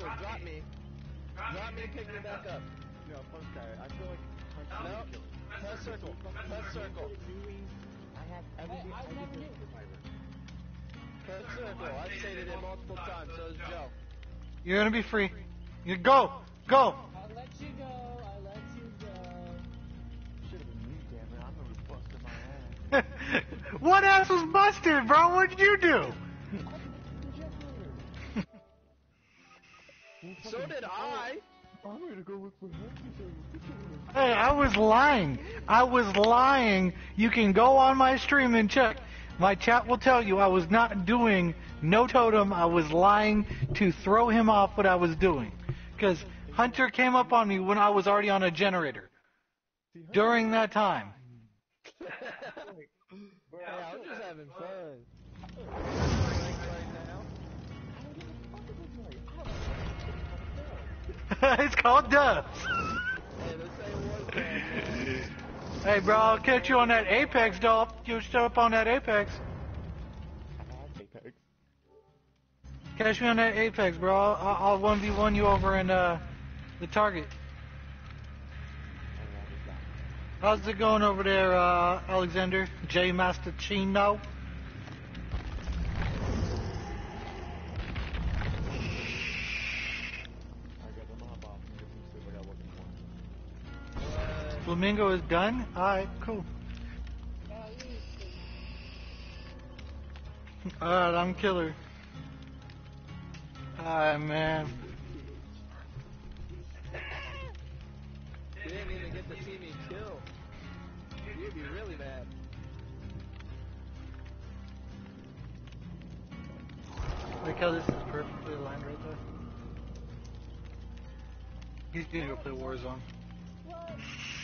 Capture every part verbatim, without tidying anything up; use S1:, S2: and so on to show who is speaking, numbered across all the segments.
S1: circle, drop me. Drop me, pick me back up.
S2: Yo, Punk Guy, I feel like Punk
S1: No,
S2: Guy
S1: press circle, press circle.
S2: I have everything, I never knew.
S1: Press circle, I've stated it multiple times, so is Joe.
S3: You're gonna be free. You go, go.
S4: I'll let you go, I'll let you go.
S2: Should've been me, damn it. I'm gonna be busting my ass.
S3: What ass was busted, bro? What did you do?
S1: So did I.
S2: I'm gonna go look for him.
S3: Hey, I was lying. I was lying. You can go on my stream and check. My chat will tell you I was not doing no totem. I was lying to throw him off what I was doing. Because Hunter came up on me when I was already on a generator. During that time.
S1: Hey, I was just having fun.
S3: It's called dubs.
S1: Hey, this ain't one man.
S3: Hey, bro, I'll catch you on that Apex, dog. You still up on that Apex.
S2: Apex.
S3: Catch me on that Apex, bro. I'll, I'll one v one you over in uh, the Target. How's it going over there, uh, Alexander? J Master Chino? Flamingo is done? Alright, cool. Alright, I'm killer. Alright, man.
S1: You didn't even get to see me kill. You'd be really mad.
S3: Like how this is perfectly aligned right there. He's gonna go play Warzone.
S4: What?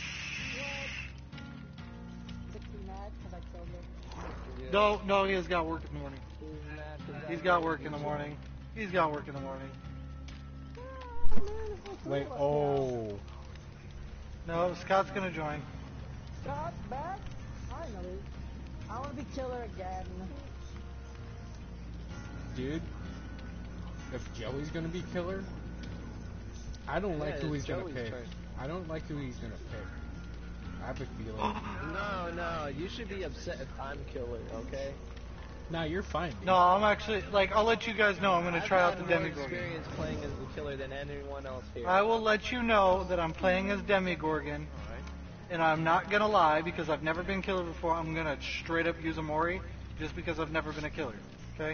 S4: sixty mad because I killed him.
S1: Yeah.
S3: No, no, he has got work in the morning.
S1: He's mad 'cause I
S3: He's got work in the morning. He's got work in the morning.
S2: Wait, oh.
S3: No, Scott's gonna join.
S4: Scott, back? Finally. I want to be killer again.
S2: Dude, if Joey's gonna be killer, I don't like
S1: Yeah,
S2: who
S1: it's
S2: he's gonna
S1: Joey's
S2: pick.
S1: turn.
S2: I don't like who he's gonna pick. I have a feeling.
S1: No, no, you should be upset if I'm killer, okay?
S2: Nah, you're fine, dude.
S3: No, I'm actually, like, I'll let you guys know I'm gonna try
S1: I've
S3: out the
S1: had more
S3: Demigorgon.
S1: experience playing as the killer than anyone else here.
S3: I will let you know that I'm playing as Demigorgon, and I'm not gonna lie because I've never been killer before. I'm gonna straight up use a Mori just because I've never been a killer. Okay?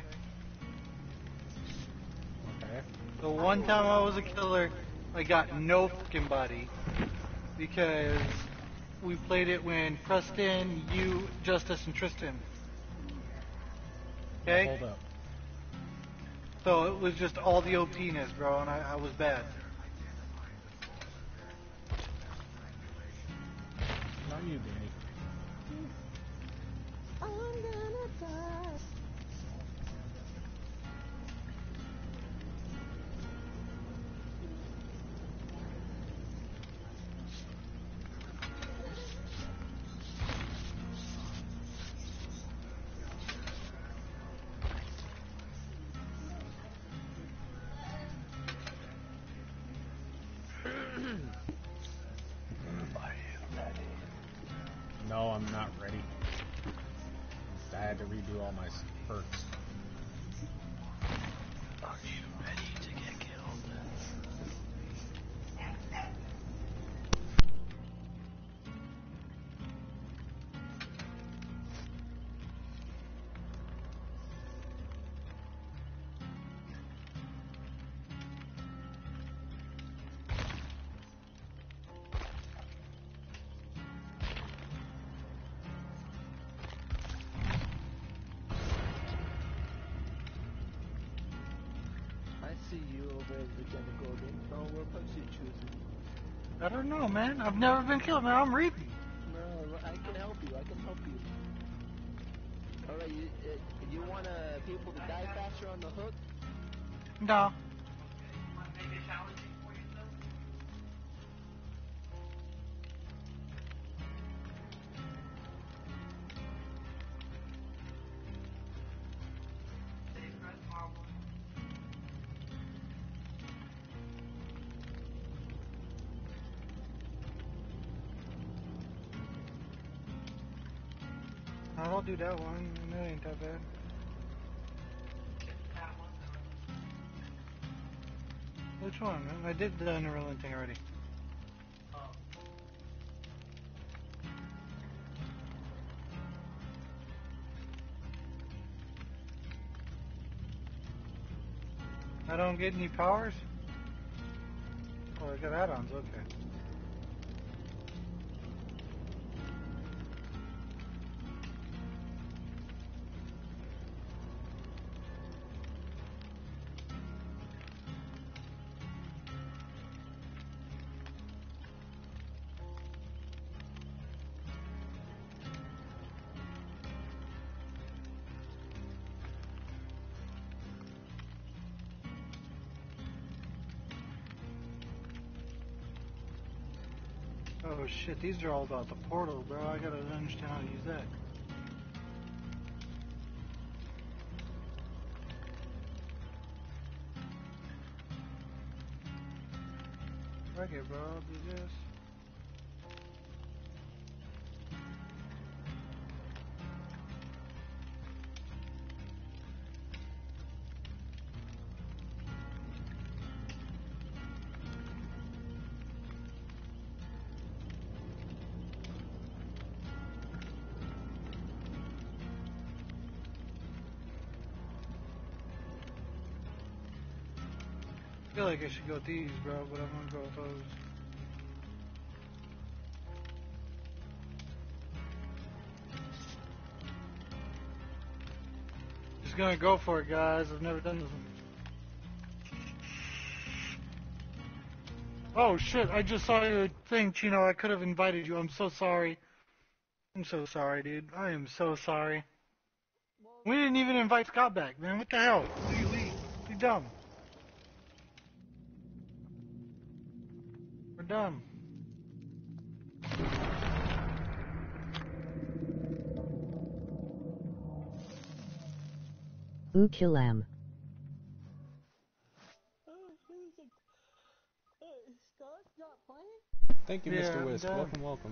S2: Okay.
S3: The one time I was a killer, I got no fucking body because we played it when Preston, you, Justice, and Tristan. Okay?
S2: Hold up.
S3: So it was just all the O P-ness, bro, and I, I was bad.
S2: Not you, Danny.
S4: I'm gonna die.
S2: No, I'm not ready. I had to redo all my perks.
S1: Are you ready to get killed? I see you over as the Demigorgon. Oh, what punch you choosing?
S3: I don't know, man. I've never been killed, man. I'm reading.
S1: No, I can help you. I can help you. Alright, you, uh, you want uh, people to die faster on the hook?
S3: No. do that one. That ain't that bad. Which one? I did the unrolling thing already. I don't get any powers? Oh, I got add-ons, okay. Oh shit, these are all about the portal, bro. I gotta understand how to use that. Okay, bro, I'll do this. I feel like I should go with these, bro, but I'm gonna go with those. Just gonna go for it, guys. I've never done this one. Oh shit, I just saw your thing, Chino. I could have invited you. I'm so sorry. I'm so sorry, dude. I am so sorry. We didn't even invite Scott back, man. What the hell? You, you dumb. We're dumb.
S5: Ookilam.
S4: Scott's not playing?
S2: Thank you,
S3: Yeah,
S2: Mister
S3: I'm
S2: Wisp.
S3: done.
S2: Welcome, welcome.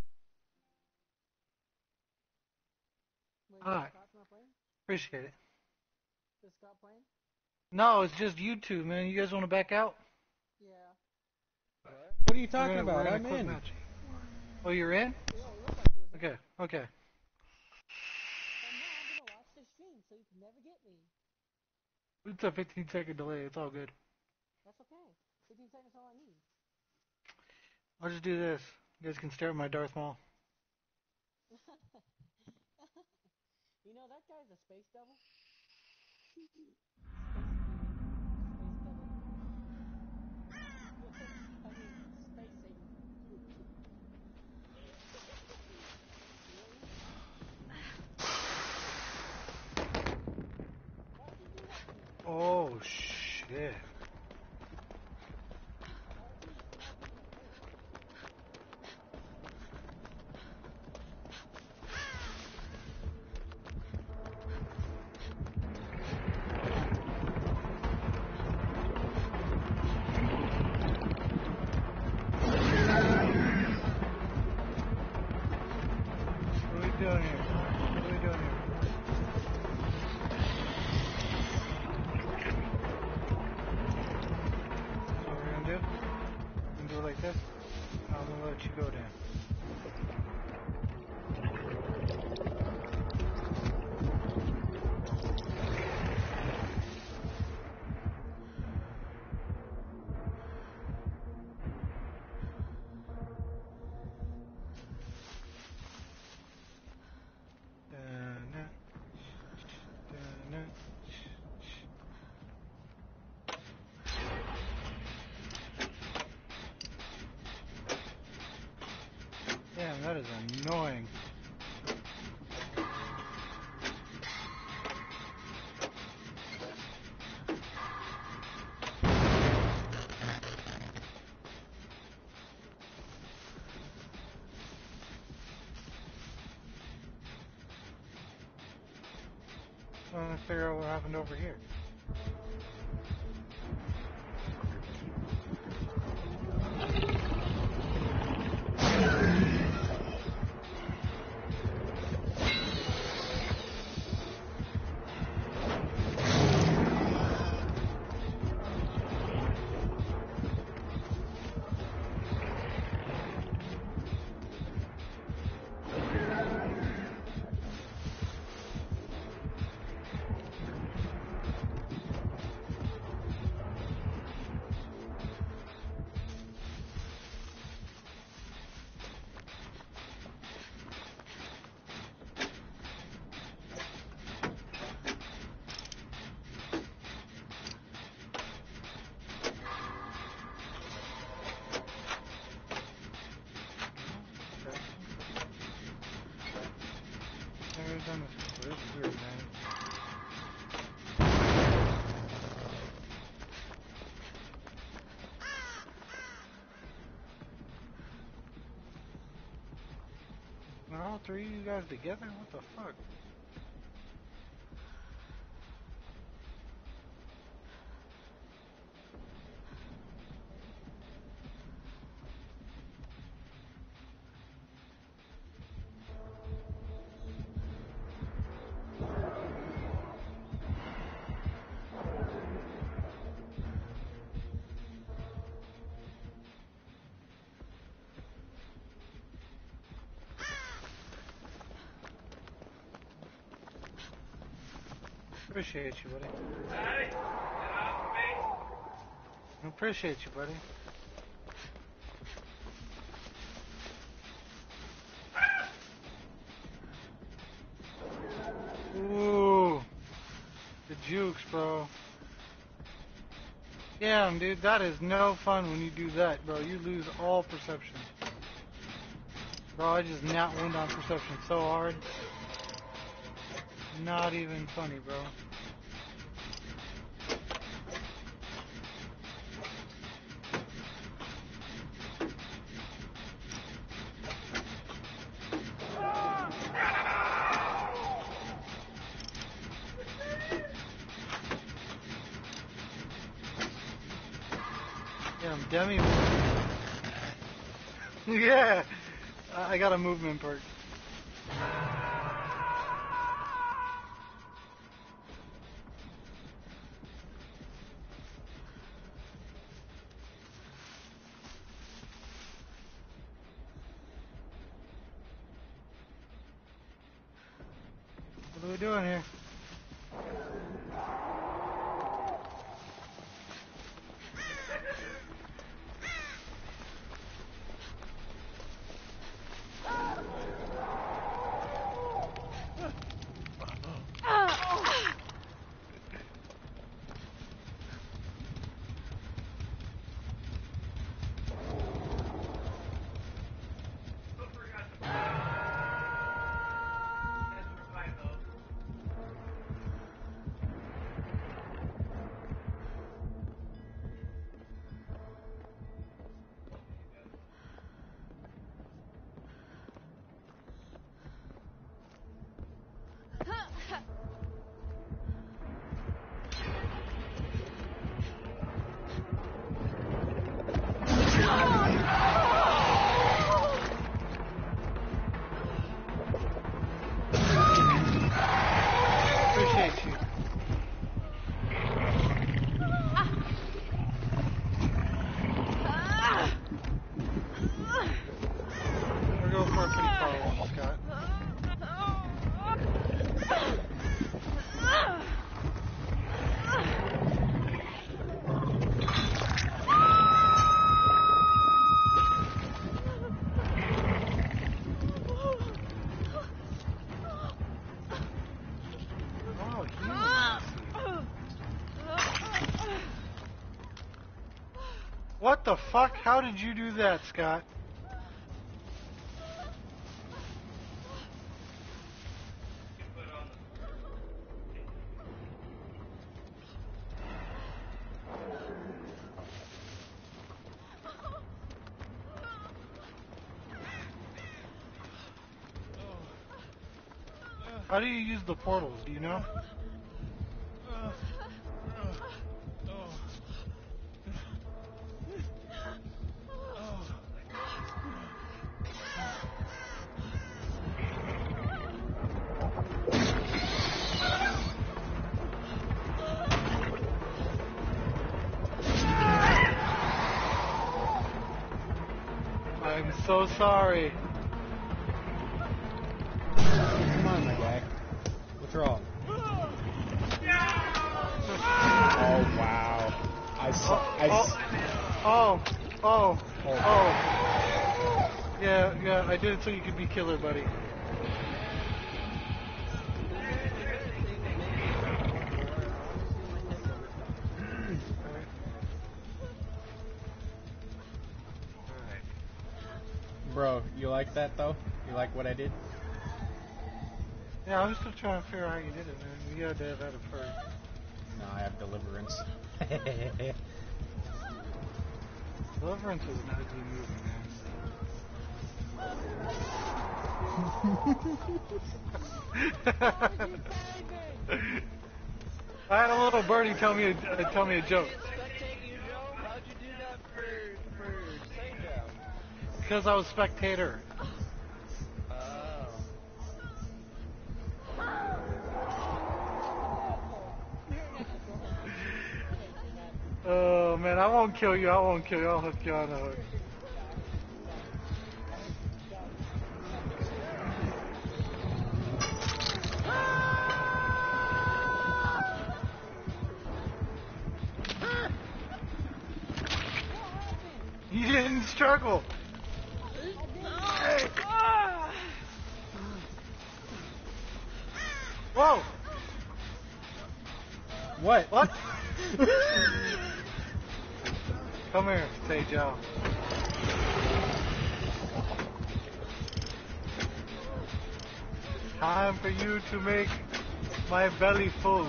S4: Wait,
S3: Alright.
S4: Scott's not playing?
S3: Appreciate it.
S4: Is Scott playing?
S3: No, it's just you two, man. You guys want to back out?
S4: Yeah.
S2: What are you
S3: We're
S2: talking
S3: gonna-
S2: about?
S3: we're
S2: I'm
S3: gonna quit
S2: in.
S3: match. Oh, you're in?
S4: Yeah, it looked like it was.
S3: Okay, okay.
S4: And now I'm gonna watch the stream so you can never get me.
S3: It's a fifteen second delay. It's all good.
S4: That's okay. fifteen seconds is all I need.
S3: I'll just do this. You guys can stare at my Darth Maul.
S4: You know, that guy's a space devil. Space, space devil. I mean, space Satan. Why'd you do that to me?
S3: Oh, shit.
S4: Why'd you stab me in the face?
S3: What are we doing here? What are we doing here? So we're gonna do? We're gonna do it like this? I'm gonna let you go down. Da-na, da-na. Damn, that is annoying. Trying to figure out what happened over here. All three of you guys together? What the fuck? Appreciate you, buddy.
S5: Hey, get off me.
S3: I appreciate you, buddy. Ooh, the jukes, bro. Damn, dude, that is no fun when you do that, bro. You lose all perception. Bro, I just not went on perception so hard. Not even funny, bro. Damn, Demi. Yeah, I got a movement perk. What are we doing here? Appreciate you. We're going for a pretty far one, Scott. Oh, you. What the fuck? How did you do that, Scott? How do you use the portals? Do you know? I'm so sorry.
S2: Come on, my guy. What's wrong? Oh, wow. I saw. I s-
S3: Oh, oh, oh,
S2: Oh.
S3: oh. Yeah, yeah, I did it so you could be killer, buddy.
S2: Bro, you like that though? You like what I did?
S3: Yeah, I was still trying to figure out how you did it, man. You had to have had a perk.
S2: No, I have deliverance.
S3: Deliverance was an ugly movie, man. I had a little birdie tell me a, uh, tell me a joke.
S1: Spectate you, Joe? How'd you do that for for Saint Joe?
S3: Because I was spectator. Oh man, I won't kill you. I won't kill you. I'll hook you on a hook. You didn't struggle. Hey. Whoa.
S2: What?
S3: What? Come here, say Joe. Time for you to make my belly full.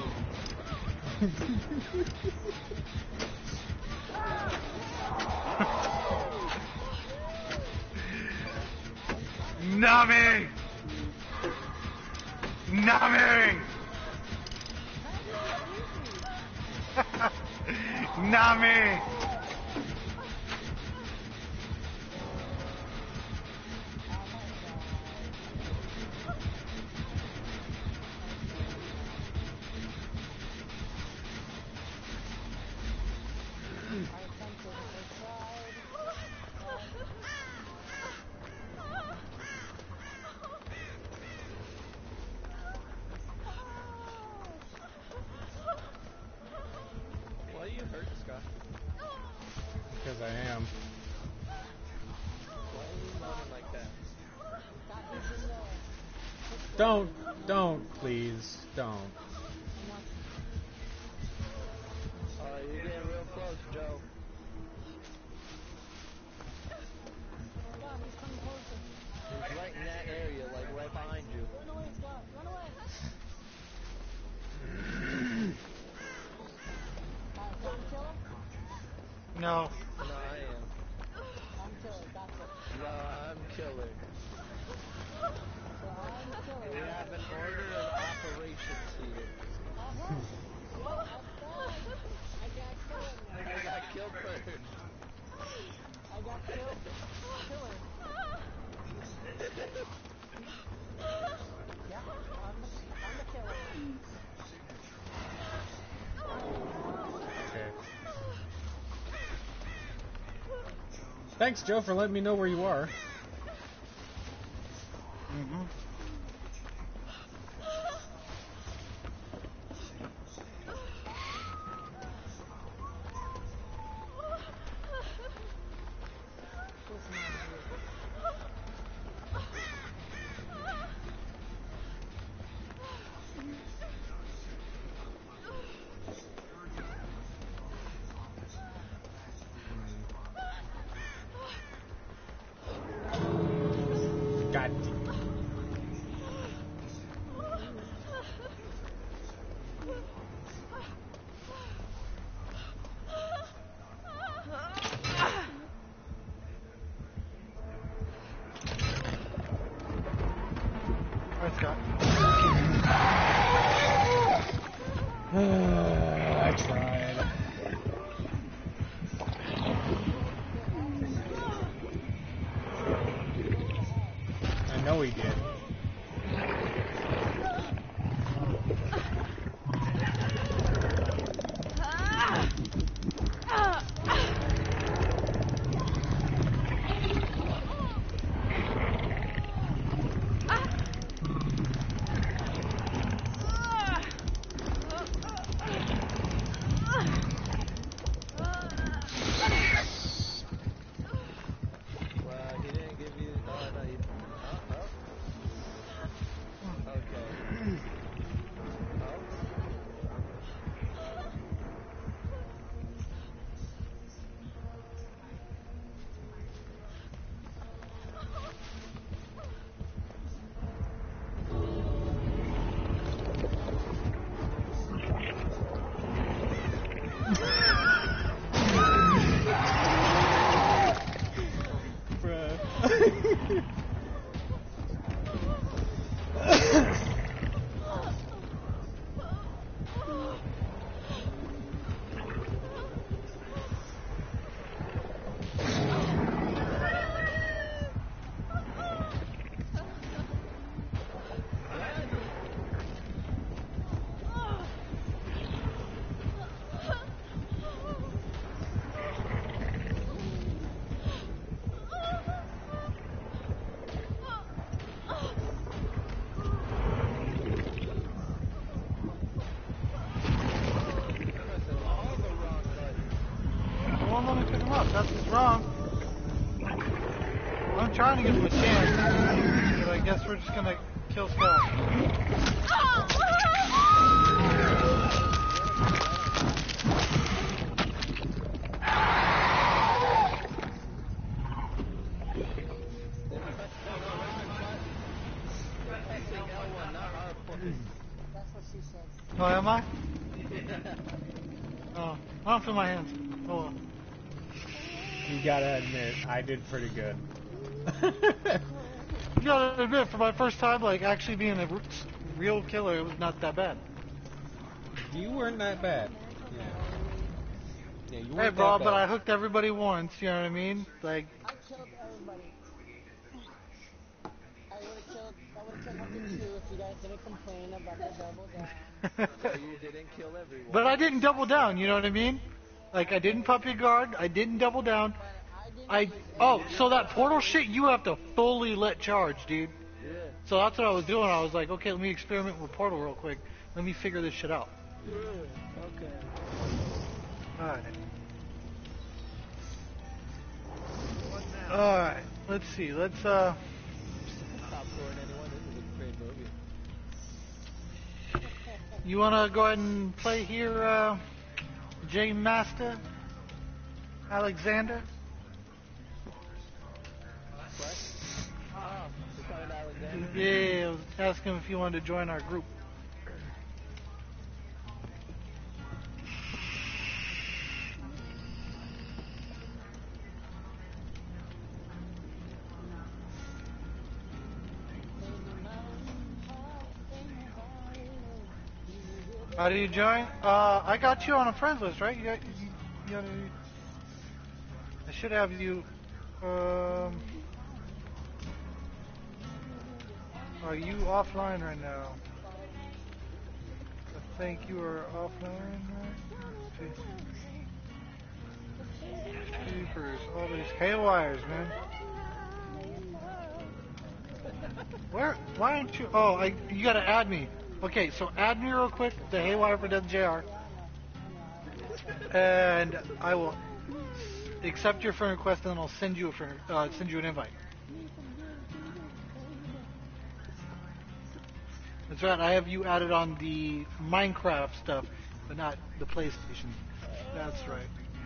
S3: Nami! Nami! Nami!
S1: Why are you hurt, Scott?
S2: Because I am.
S1: Why are you moaning like that?
S2: Don't, don't, please, don't.
S1: Alright, you're getting real close, Joe. He's right in that area, like right behind you.
S4: Run away, Scott. Run away. Alright, so I'm killer?
S3: No.
S1: No, I am.
S4: I'm killer. Gotcha.
S1: No, I'm killer.
S4: So I'm killer.
S1: We have an order of operations here.
S4: Uh-huh. Yeah, that's fine. I got killer.
S1: I got killed first.
S4: I got killed. Killer. Yeah, I'm the, I'm the killer.
S2: Okay. Thanks, Joe, for letting me know where you are.
S3: Mm-hmm.
S2: God.
S3: Where's Scott?
S2: I tried. I know he did.
S1: Well, he didn't give you. Oh, no, you. Oh, oh.
S3: won't let me pick him up. That's what's wrong. I'm trying to give him a chance, but I guess we're just gonna kill Scott.
S4: That's what she says.
S3: Oh, am I? Oh, I don't feel my hands. Oh well.
S2: You gotta admit, I did pretty good.
S3: You gotta admit, for my first time, like, actually being a r- real killer, it was not that bad.
S2: You weren't that bad. Yeah. Yeah, you weren't
S3: Hey, bro,
S2: that
S3: but I
S2: bad.
S3: hooked everybody once, you know what I mean? Like,
S4: I killed everybody. I would have killed, I would have killed Hunter too if you guys didn't complain about the double down.
S1: So you didn't kill everyone.
S3: but I didn't double down, you know what I mean? Like, I didn't puppy guard, I didn't double down.
S4: But I didn't
S3: I,
S4: use
S3: oh, so that portal shit, you have to fully let charge, dude.
S1: Yeah.
S3: So that's what I was doing. I was like, okay, let me experiment with portal real quick. Let me figure this shit out.
S1: Yeah. Okay.
S3: Alright.
S1: What now?
S3: Alright, let's see. Let's, uh,
S1: Stop throwing anyone. This is a great movie.
S3: you wanna go ahead and play here, uh, J Master? Alexander?
S1: What? Oh, you're talking to Alexander?
S3: Yeah, I was asking if you wanted to join our group. How do you join? Uh, I got you on a friends list, right? You got, you, you got a, I should have you, um, are you offline right now? I think you are offline, right? Jeepers, all these haywires, man. Where, why aren't you, oh, I, you gotta add me. Okay, so add me real quick, the Haywire for Death J R, and I will accept your friend request, and then I'll send you a friend, uh, send you an invite. That's right, I have you added on the Minecraft stuff, but not the PlayStation. That's right.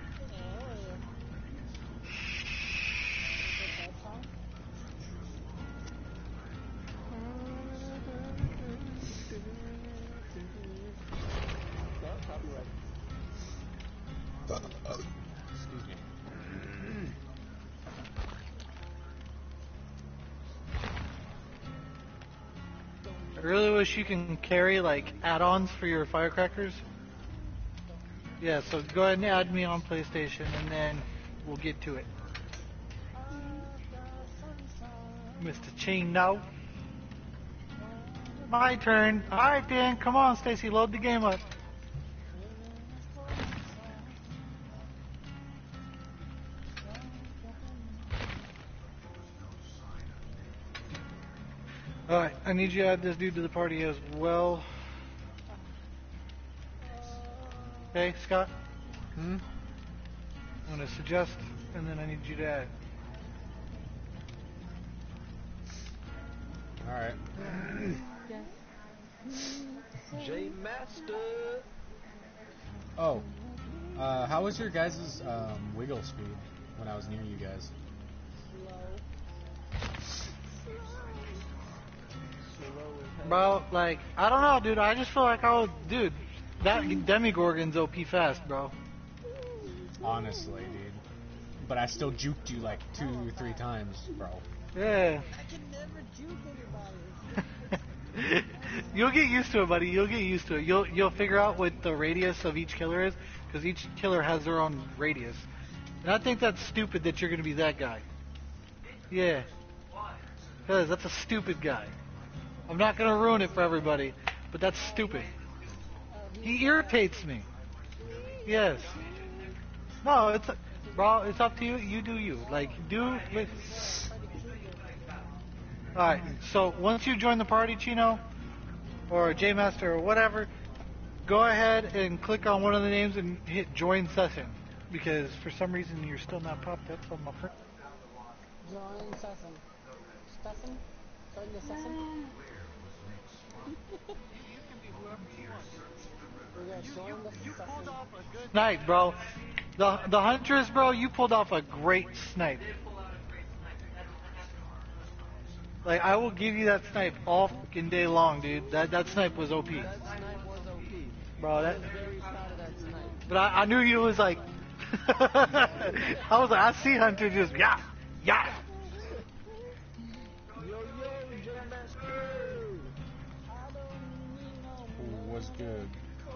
S2: Excuse me.
S3: I really wish you can carry like add-ons for your firecrackers. Yeah, so go ahead and add me on PlayStation, and then we'll get to it. Mister Ching, no. My turn. All right, then. Come on, Stacy. Load the game up. All right, I need you to add this dude to the party as well. Okay, Scott?
S2: Hmm?
S3: I'm going to suggest, and then I need you to add.
S2: Alright.
S1: J Master.
S2: Oh. Uh, how was your guys' um, wiggle speed when I was near you guys?
S3: Bro, like, I don't know, dude. I just feel like I was, dude, that Demigorgon's O P fast, bro.
S2: Honestly, dude. But I still juked you like two, three times, bro.
S3: Yeah.
S4: I can never juke anybody.
S3: You'll get used to it, buddy. You'll get used to it. You'll you'll figure out what the radius of each killer is, because each killer has their own radius. And I think that's stupid that you're going to be that guy. Yeah. Because that's a stupid guy. I'm not going to ruin it for everybody, but that's stupid. He irritates me. Yes. No, it's bro. It's up to you. You do you. Like do. With... All right. So once you join the party, Chino, or J Master or whatever, go ahead and click on one of the names and hit join session. because for some reason you're still not popped up on my friend.
S4: Join session. Session? Join the session? We gotta join the session.
S3: Snipe, bro. The the Huntress, bro, you pulled off a great snipe. Like, I will give you that snipe all fucking day long, dude. That that snipe was O P.
S1: That snipe was O P.
S3: Bro, that...
S1: I was very proud of that snipe.
S3: But I, I knew you was like... I was like, I see Hunter just, yeah, yeah.
S1: Yo, yo, J Master!
S4: I don't need no
S2: Ooh, was good.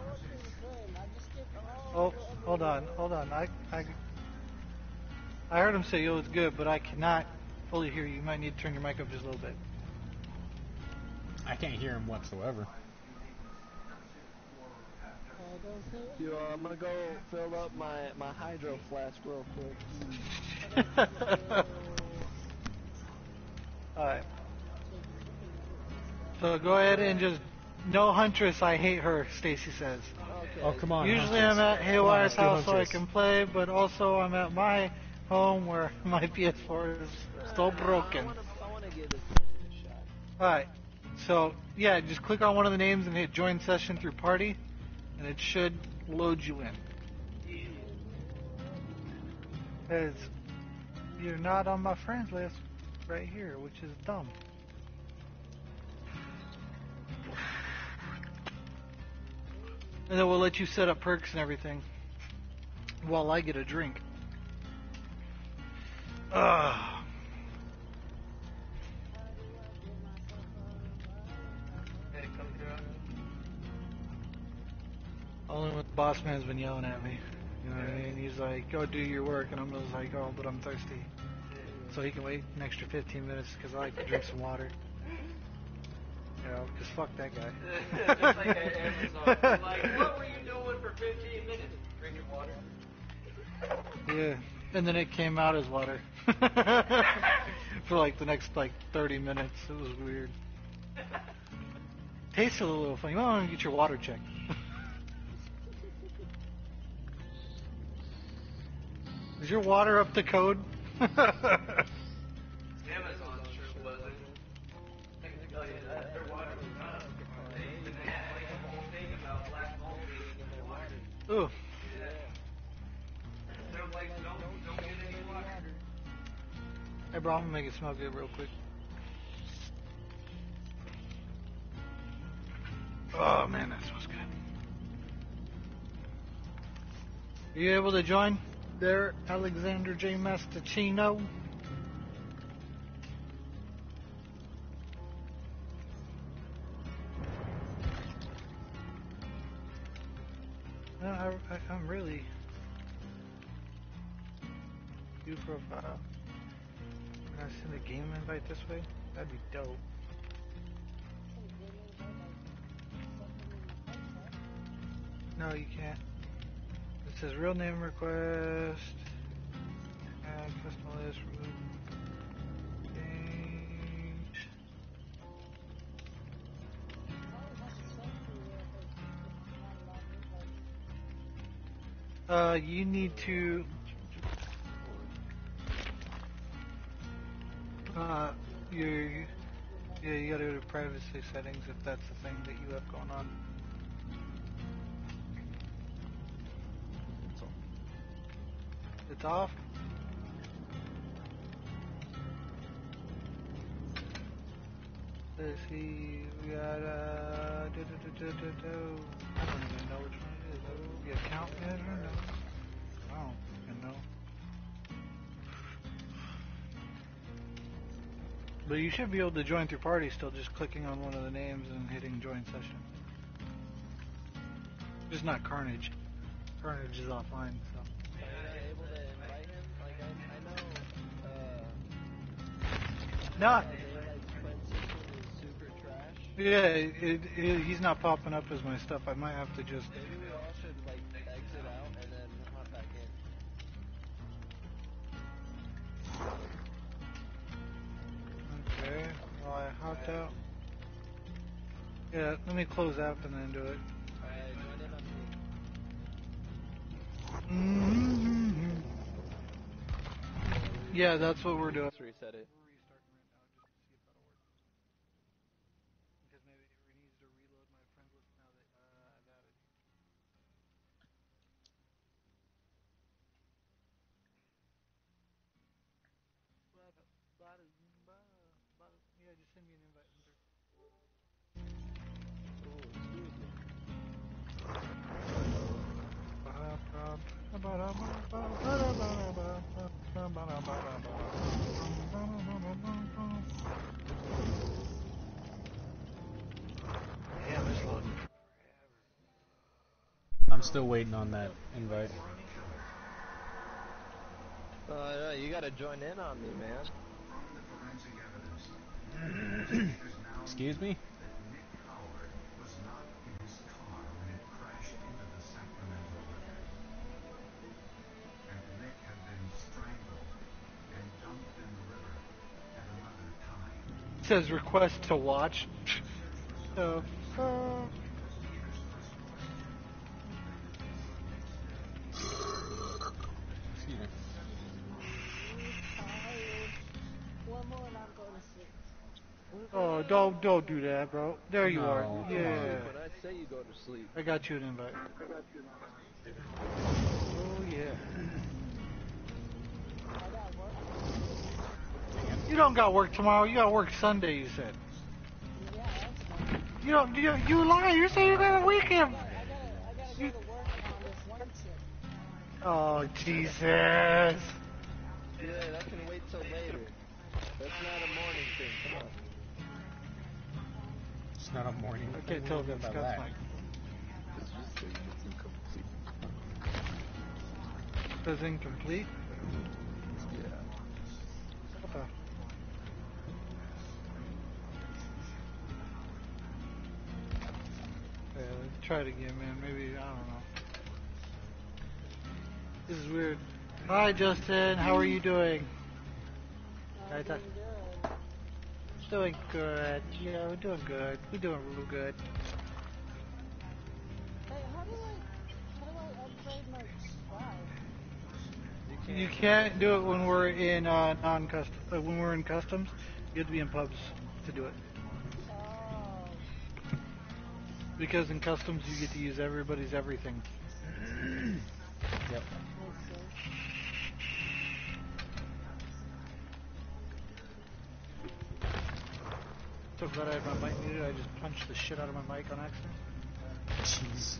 S3: Oh, hold on, hold on. I, I, I heard him say, yo, it's good, but I cannot fully hear you. You might need to turn your mic up just a little bit.
S2: I can't hear him whatsoever.
S1: Yo, I'm gonna go fill up my, my hydro flask real quick.
S3: Alright. So go ahead and just, no Huntress, I hate her, Stacy says.
S1: Okay.
S2: Oh, come on.
S3: Usually
S2: Huntress.
S3: I'm at Haywire's
S2: Come on,
S3: house so I
S2: Huntress.
S3: can play, but also I'm at my home where my P S four is still broken.
S1: I wanna, I wanna give this person a shot.
S3: Alright, so yeah, just click on one of the names and hit join session through party, and it should load you in. Because you're not on my friends list right here, which is dumb. And then we'll let you set up perks and everything while I get a drink. Ugh. Only when the boss man's been yelling at me. You know what I mean? He's like, go do your work, and I'm just like, oh, but I'm thirsty. So he can wait an extra fifteen minutes because I like to drink some water. You know, because fuck that guy.
S5: Just like at Amazon. Like, what were you doing for fifteen minutes? Drinking water.
S3: Yeah, and then it came out as water. For like the next like thirty minutes. It was weird. Tasted a little funny. You might want to get your water checked. Is your water up to code?
S5: Amazon sure wasn't. I can tell you that. Their water was not. They even had like a whole thing about black mold being in their water.
S3: Ooh.
S5: Yeah. They're like, don't, don't get any water.
S3: Hey bro, I'm gonna make it smell good real quick. Oh man, that smells good. Are you able to join there, Alexander J. Mastachino? No, I, I, I'm really... View profile. Can I send a game invite this way? That'd be dope. No, you can't. It says real name request. Add custom list. Remove. Change. Uh, you need to. Uh, you. Yeah, you gotta go to privacy settings if that's the thing that you have going on. It's off. Let's see, we got uh, do, do, do, do, do, do. I don't even know which one it is. Oh, the account manager? No. I don't even know. But you should be able to join through party still, just clicking on one of the names and hitting join session. Just not Carnage. Carnage is offline, so.
S1: Able to invite him? Like, I, I know, uh...
S3: No.
S1: Like, friend system is super trash.
S3: Yeah, it, it, he's not popping up as my stuff. I might have to just...
S1: Maybe we all should, like, exit out and then hop back in.
S3: Okay, well I hopped out. Yeah, let me close app and then do it.
S1: Alright, join in on me.
S3: Mm-hmm. Yeah, that's what we're doing.
S1: Let's reset it.
S3: We're restarting right now just to see if that'll work. Because maybe it needs to reload my friends list now that uh, I've added you. Yeah, just send me an invite, Hunter. Damn, it's loading.
S2: I'm still waiting on that invite.
S1: Uh, no, you gotta join in on me, man.
S2: Excuse me?
S3: It says request to watch. So, uh,
S2: Excuse me.
S4: One more and I'm going to sleep.
S3: oh, don't don't do that, bro. There you
S2: No,
S3: are.
S2: come
S3: Yeah,
S1: When I say you go to sleep.
S3: I got you an invite. Oh yeah.
S4: I got work.
S3: You don't got work tomorrow. You got work Sunday. You said.
S4: Yeah, that's fine.
S3: You don't. You you lie. You're saying you got a weekend.
S4: I gotta, I gotta go to work on this one shit.
S3: Oh Jesus.
S1: Yeah, that can wait till later. That's not a morning thing. Come on.
S2: It's not a morning.
S3: I can't tell if that's Scott's mic.
S1: It's just saying it's incomplete.
S3: Says incomplete.
S1: Yeah.
S3: What the? Yeah, let's try it again, man. Maybe I don't know. This is weird. Hi, Justin. How are you doing?
S4: I'm
S3: Hi,
S4: doing
S3: Ty-
S4: good.
S3: Doing good. Yeah, we're doing good. We're doing real good.
S4: Hey, how do I, how do I upgrade my tribe?
S3: You can't do it when we're in uh, non-custom. Uh, when we're in customs, you have to be in pubs to do it.
S4: Oh,
S3: Because in customs, you get to use everybody's everything.
S2: Yep.
S4: makes sense.
S3: So glad I had my mic muted. I just punched the shit out of my mic on accident.
S2: Jeez.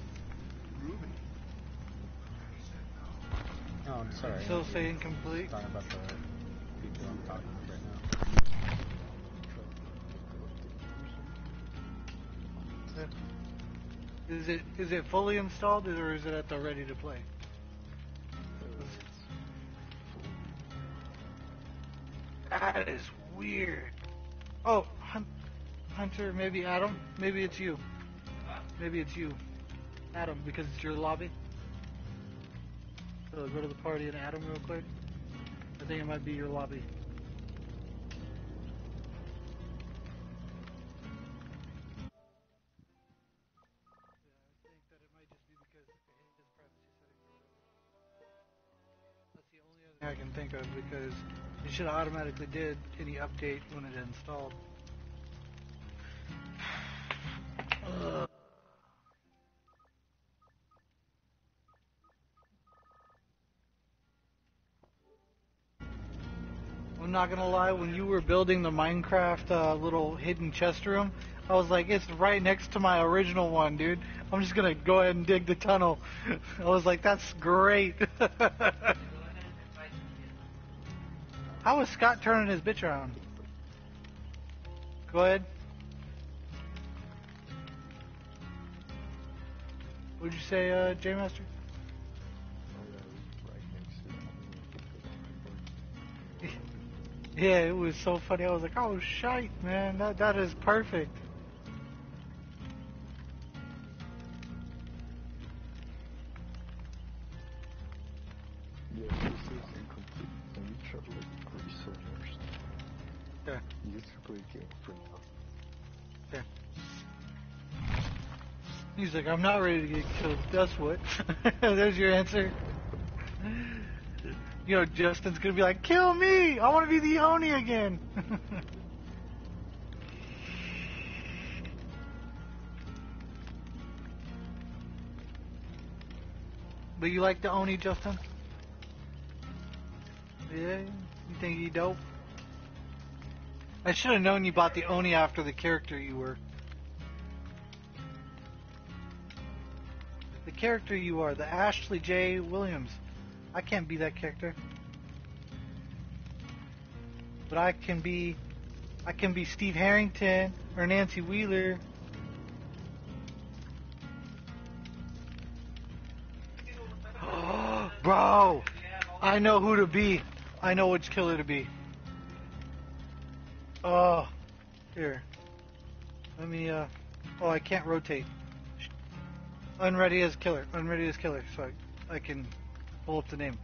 S2: Oh, I'm sorry.
S3: Still say incomplete.
S2: Talking about the people I'm talking with right now.
S3: Is it is it fully installed or is it at the ready to play? That is weird. Oh, Hun- Hunter, maybe Adam, maybe it's you. Maybe it's you, Adam, because it's your lobby. So go to the party and Adam real quick. I think it might be your lobby. I can think of because it should have automatically did any update when it installed. Ugh. I'm not gonna lie, when you were building the Minecraft uh, little hidden chest room, I was like, it's right next to my original one, dude. I'm just gonna go ahead and dig the tunnel. I was like, that's great. How is Scott turning his bitch around? Go ahead. What'd you say, uh, J-Master? Yeah, it was so funny. I was like, oh, shite, man. That That is perfect.
S6: Yeah, this is incomplete. Let me try to like reset or something.
S3: Yeah.
S6: You get to play a game for now.
S3: Yeah. He's like, I'm not ready to get killed. That's what. There's your answer. You know, Justin's gonna be like, kill me! I want to be the Oni again! But you like the Oni, Justin? Yeah? You think he dope? I should have known you bought the Oni after the character you were. The character you are, the Ashley J. Williams. I can't be that character. But I can be... I can be Steve Harrington or Nancy Wheeler. Bro! I know who to be. I know which killer to be. Oh, here. Let me, uh... Oh, I can't rotate. Unready as killer. Unready as killer. So I, I can pull up the name.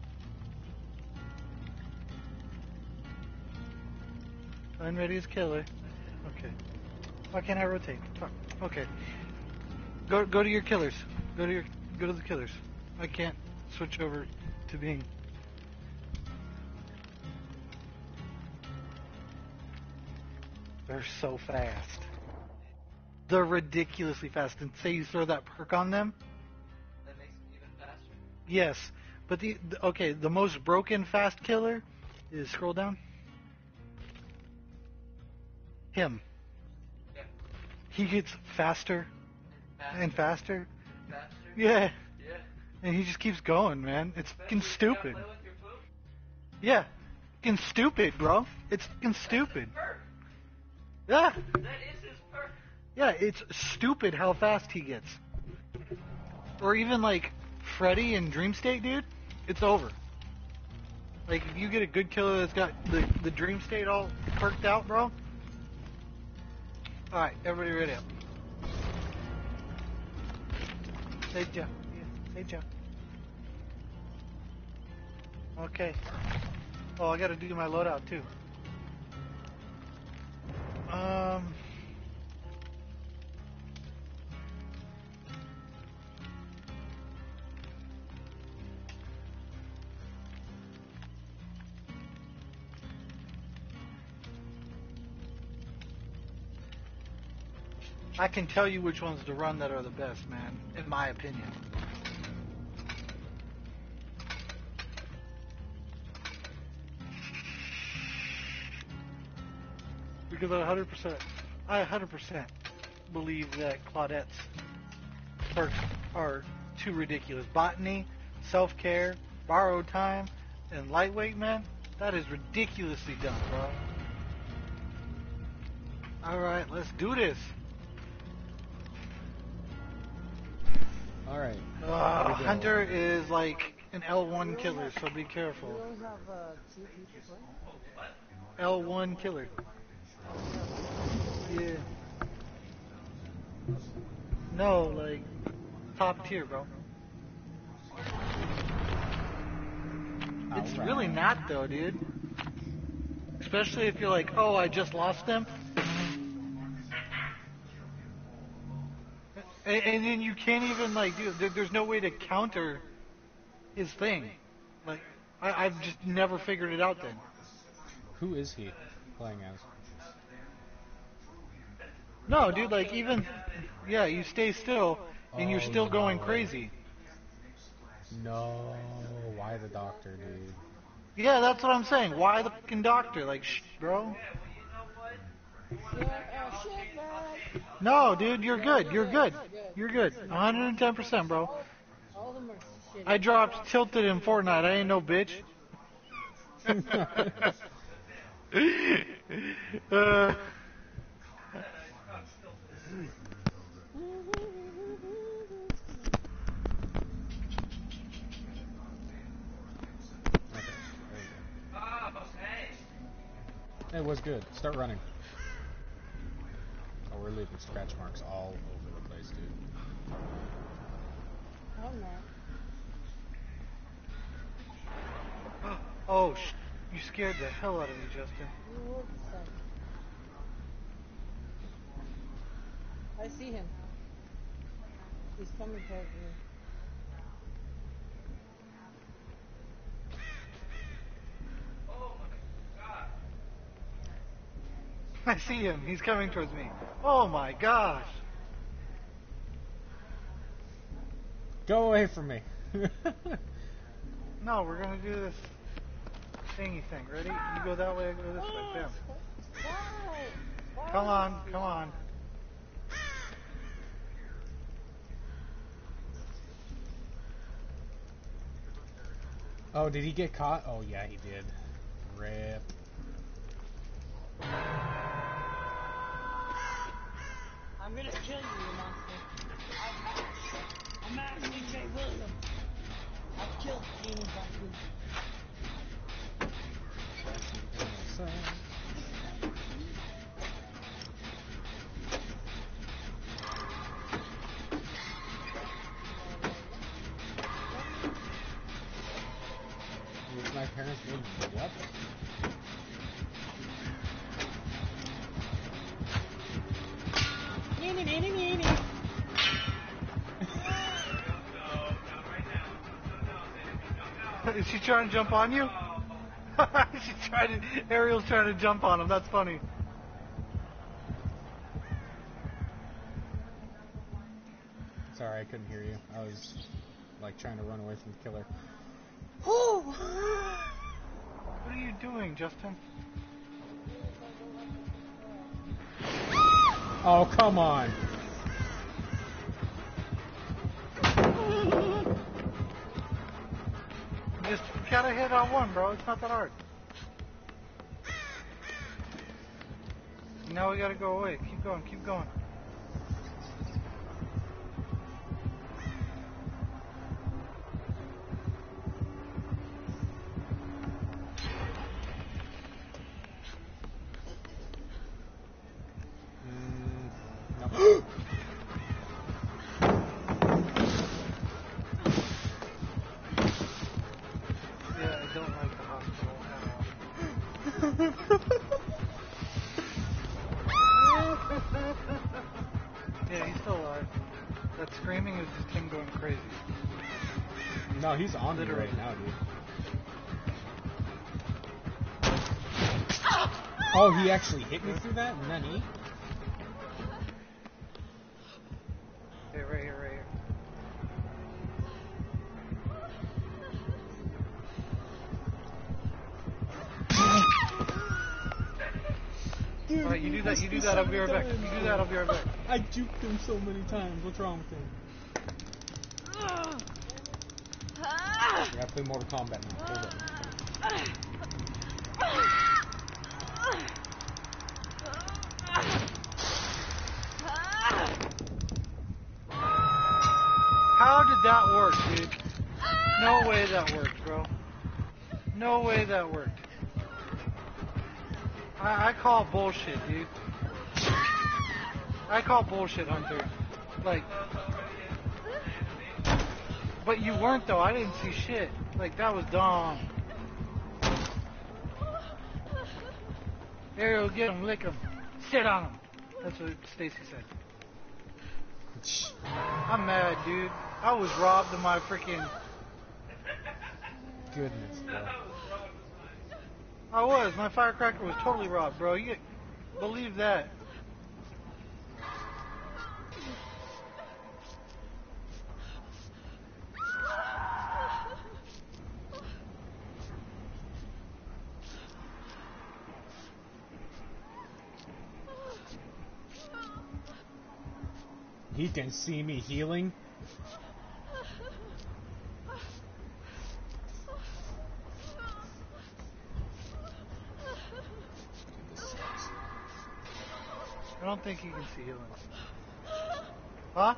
S3: Unready as killer. Okay. Why can't I rotate? Fuck. Okay. Go go to your killers. Go to your go to the killers. I can't switch over to being. They're so fast. They're ridiculously fast. And say you throw that perk on them.
S5: That makes it even faster.
S3: Yes, but the, the okay, the most broken fast killer is scroll down. Him.
S5: Yeah.
S3: He gets faster
S5: Faster.
S3: and faster.
S5: Faster.
S3: Yeah,
S5: Yeah.
S3: and he just keeps going, man. It's fucking
S5: Especially if you
S3: stupid.
S5: gotta play with your poop.
S3: Yeah, fucking stupid, bro. It's fucking stupid.
S5: Perk.
S3: Yeah,
S5: That is his perk.
S3: yeah, it's stupid how fast he gets. Or even like Freddy in Dream State, dude. It's over. Like if you get a good killer that's got the the Dream State all perked out, bro. All right, everybody ready up. Say Joe. Yeah, say Joe. Okay. Oh, I gotta do my loadout too. Um. I can tell you which ones to run that are the best, man, in my opinion. Because I one hundred percent, I one hundred percent believe that Claudette's perks are too ridiculous. Botany, self-care, borrowed time, and lightweight, man, that is ridiculously done, bro. Alright, let's do this.
S2: Alright.
S3: Uh, Hunter is like an L one killer, so be careful.
S4: We always have uh, two people playing.
S3: L one killer. Yeah. No, like, top tier, bro. It's
S2: Alright.
S3: really not, though, dude. Especially if you're like, oh, I just lost them. And, and then you can't even, like, do, there, there's no way to counter his thing. Like, I, I've just never figured it out then.
S2: Who is he playing as?
S3: No, dude, like, even, yeah, you stay still, and you're
S2: Oh,
S3: still going
S2: no.
S3: crazy.
S2: No, why the doctor, dude?
S3: Yeah, that's what I'm saying. Why the fucking doctor? Like, shh, bro.
S4: Yeah, uh, shit, man.
S3: No, dude, you're good. You're good. You're good. one hundred ten percent, bro.
S4: All of them are shit.
S3: I dropped tilted in Fortnite. I ain't no bitch. uh,
S2: Okay, there you go. It was good. Start running. Oh, we're leaving scratch marks all over the place, dude.
S4: Oh, no.
S3: oh, sh- you scared the hell out of me, Justin.
S4: You would suck. I see him. He's coming towards me.
S3: I see him. He's coming towards me. Oh my gosh.
S2: Go away from me.
S3: No, we're gonna do this thingy thing. Ready? You go that way, I go this way. Bam. Come on, come on.
S2: Oh, did he get caught? Oh, yeah, he did. Rip.
S4: I'm gonna kill you, you monster. I'm actually Jay William. I've killed demons like you.
S2: With my parents made what?
S4: Neeny, neeny, neeny.
S3: Is she trying to jump on you? She's trying to. Ariel's trying to jump on him. That's funny.
S2: Sorry, I couldn't hear you. I was like trying to run away from the killer.
S3: What are you doing, Justin?
S2: Oh, come on.
S3: Just gotta hit on one, bro. It's not that hard. Now we gotta go away. Keep going, keep going. Yeah, he's still alive. That screaming is just him going crazy.
S2: No, he's on me
S3: Literally.
S2: right now, dude. Oh, he actually hit me through that? Nani?
S3: Okay, right here, right here.
S2: Dude,
S3: Alright, you do that, you do that, I'll be right back. You do that, I'll be right back.
S2: I juked him so many times. What's wrong with him? I gotta play Mortal Kombat now. Hold up.
S3: How did that work, dude? No way that worked, bro. No way that worked. I, I call bullshit, dude. I call bullshit, Hunter. Like, but you weren't though. I didn't see shit. Like, that was dumb. Ariel, get him, lick him, sit on him. That's what Stacy said. I'm mad, dude. I was robbed of my freaking.
S2: Goodness, bro.
S3: I was. My firecracker was totally robbed, bro. You believe that?
S2: He can see me healing.
S3: I don't think he can see healing. Huh?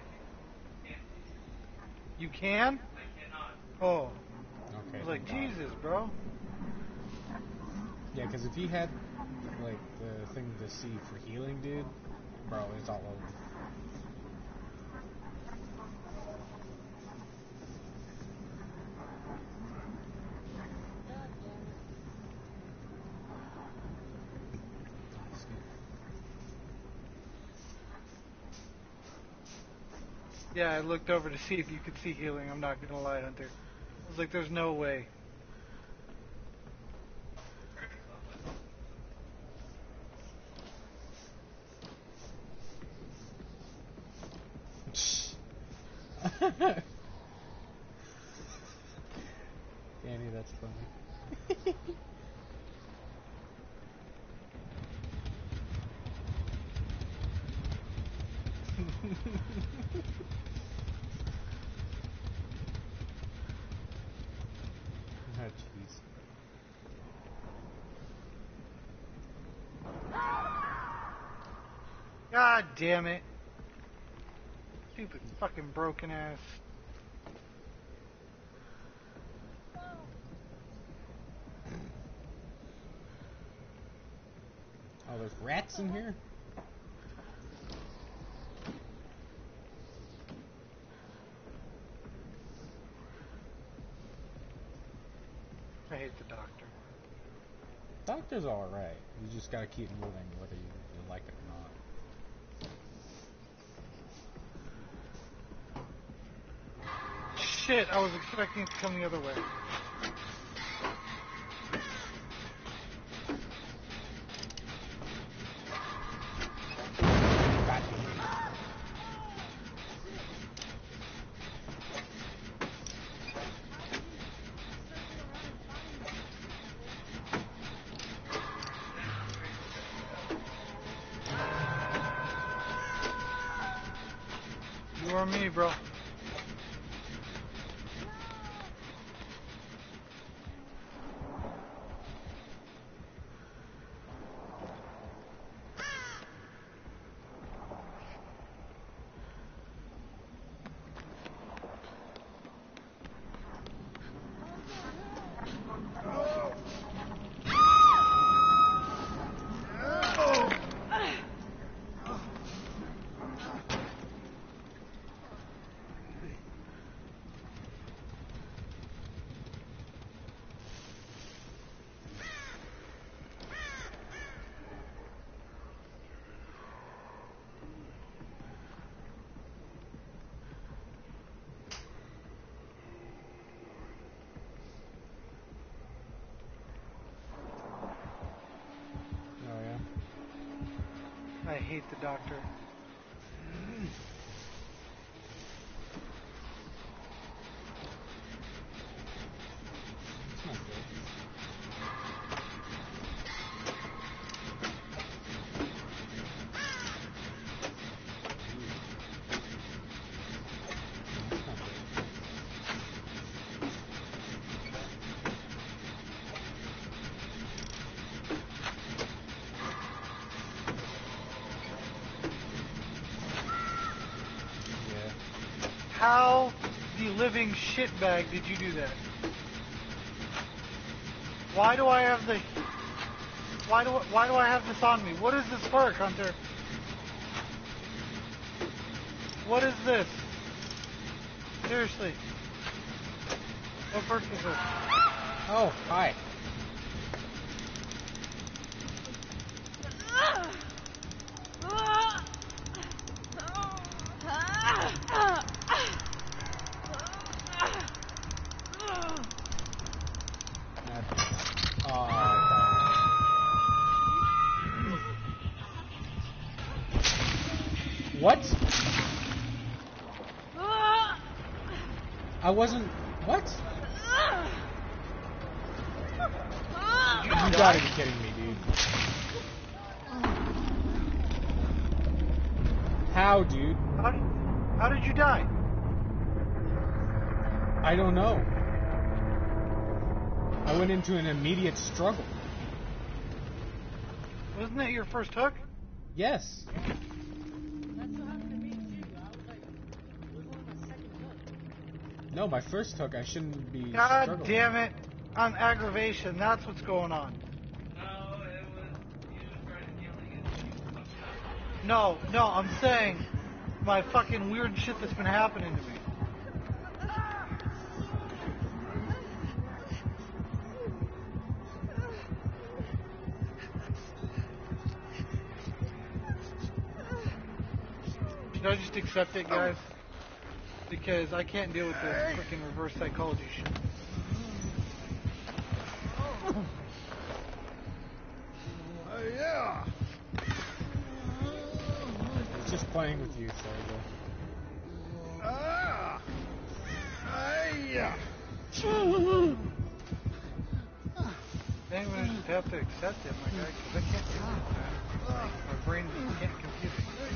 S3: You can? Oh.
S2: Okay.
S3: I was like,
S2: thank God.
S3: Jesus, bro.
S2: Yeah, because if he had like the thing to see for healing, dude, bro, it's all over.
S3: Yeah, I looked over to see if you could see healing. I'm not gonna lie, Hunter. I was like, there's no way.
S2: Danny, that's funny. Oh, jeez.
S3: God damn it. Stupid fucking broken ass.
S2: Oh, there's rats in here?
S3: I hate the doctor.
S2: Doctor's alright. You just gotta keep moving whether you, you like it or not.
S3: Shit, I was expecting it to come the other way.
S2: God damn it.
S3: You or me, bro. I hate the doctor.
S2: It's not good. It's not good. Yeah.
S3: How the living shitbag did you do that? Why do I have the... Why do I, why do I have this on me? What is this perk, Hunter? What is this? Seriously. What perk is this?
S2: Oh, hi. What? I wasn't... What? You gotta be kidding me, dude. How, dude?
S3: How did, how did you die?
S2: I don't know. I went into an immediate struggle.
S3: Wasn't that your first hook?
S2: Yes.
S4: That's what happened to me too. I was like, it was only my second hook.
S2: No, my first hook, I shouldn't be
S3: God
S2: struggling.
S3: damn it. On aggravation, that's what's going on.
S5: No, it was you just started yelling at me.
S3: No, no, I'm saying my fucking weird shit that's been happening to me. Should I just accept it, guys? Because I can't deal with this freaking reverse psychology shit.
S2: Oh, yeah. It's just playing with you, Sargo. Ah.
S3: Yeah. Then we just have to accept it, my guy, because I can't do this, man. Like, my brain just can't compute it.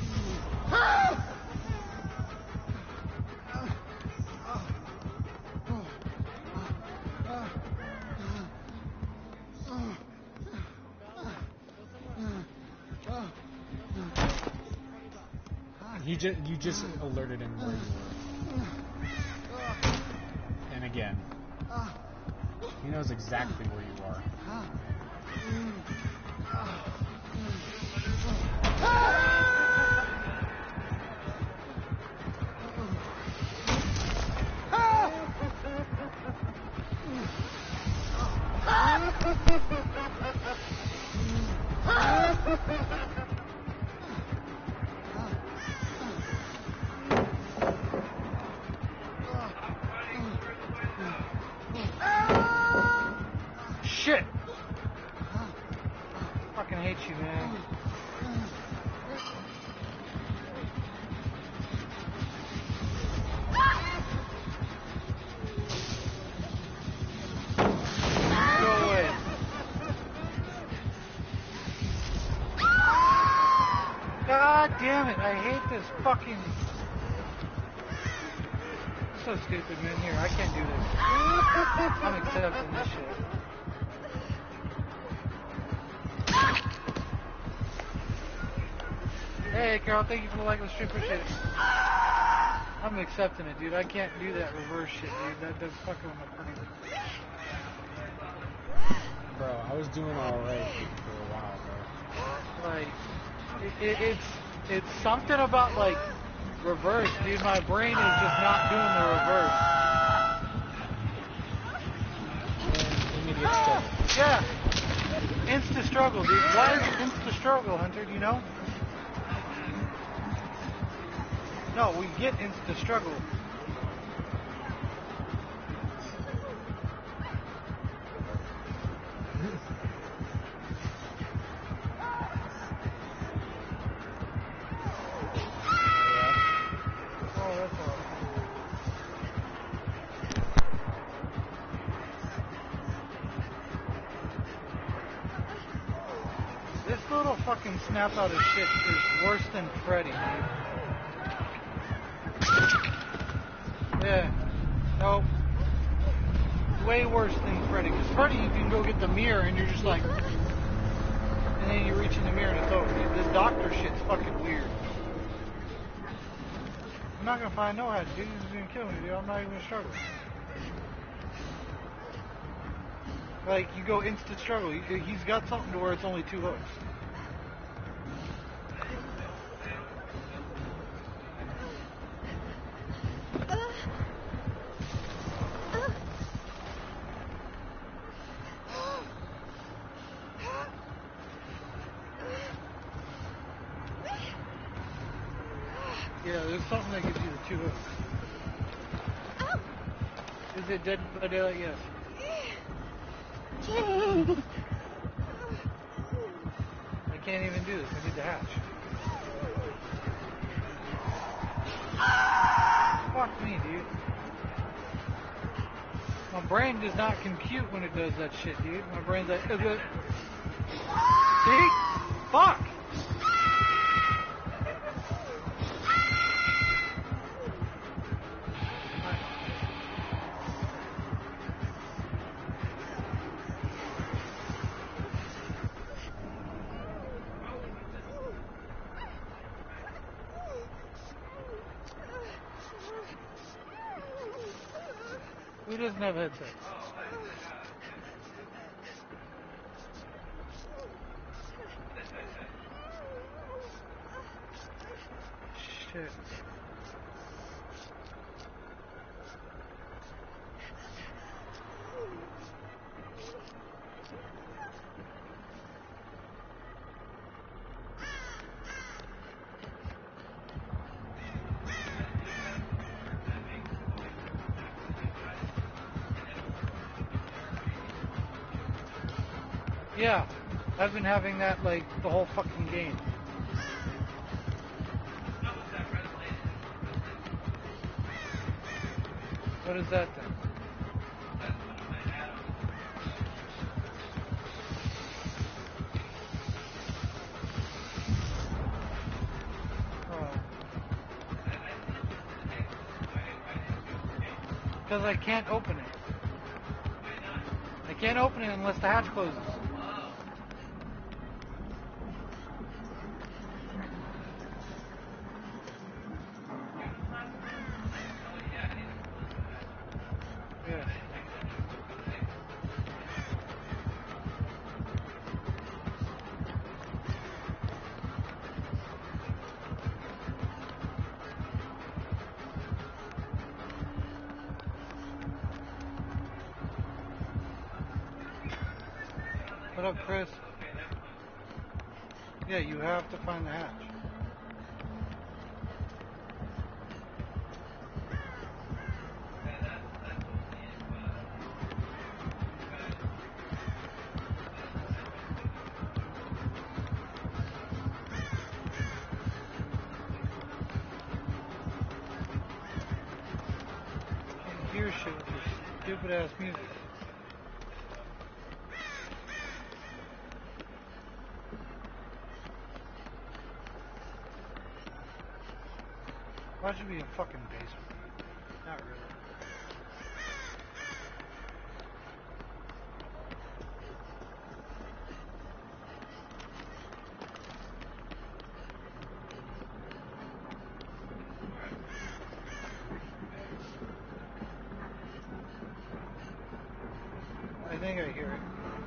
S2: He just, you just alerted him where you were. And again, he knows exactly where you are.
S3: Shit! Fucking hate you, man. Go away. God damn it, I hate this fucking... So stupid, man. Here, I can't do this. I'm accepting this shit. Hey, Carol, thank you for the like on the stream. Appreciate it. I'm accepting it, dude. I can't do that reverse shit, dude. That does fucking with my brain.
S2: Bro, I was doing alright for a while, bro.
S3: Like, it, it, it's it's something about like reverse, dude. My brain is just not doing the reverse.
S2: And immediate struggle.
S3: Yeah, insta struggle, dude. Why is it insta struggle, Hunter? Do you know? No, we get insta struggle. This little fucking snap out of shit is worse than Freddy, dude. Yeah. Nope. Way worse than Freddy. Because Freddy, you can go get the mirror and you're just like... And then you reach in the mirror and it's over. Dude, this doctor shit's fucking weird. I'm not gonna find no how to do this. He's gonna kill me, dude. I'm not even gonna struggle. Like, you go instant struggle. He- He's got something to where it's only two hooks. Yeah, there's something that gives you the two hooks. Is it Dead by Daylight? Yes. I can't even do this. I need the hatch. Fuck me, dude. My brain does not compute when it does that shit, dude. My brain's like, is it? See? Fuck! Who doesn't have headsets? Shit. Yeah, I've been having that like the whole fucking game. What is that then? Because I can't open it. I can't open it unless the hatch closes. Yeah. What up, Chris? Yeah, you have to find the hatch. Can't hear shit with this stupid ass music. Why should be a fucking basement? Not really. I think I hear it.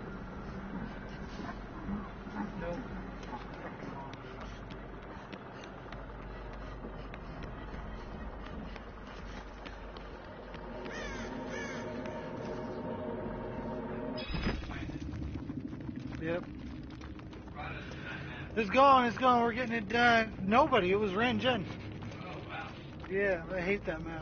S3: Nope. Yep. It's gone, it's gone, we're getting it done. Nobody, it was Ran Jen.
S5: Oh, wow.
S3: Yeah, I hate that map.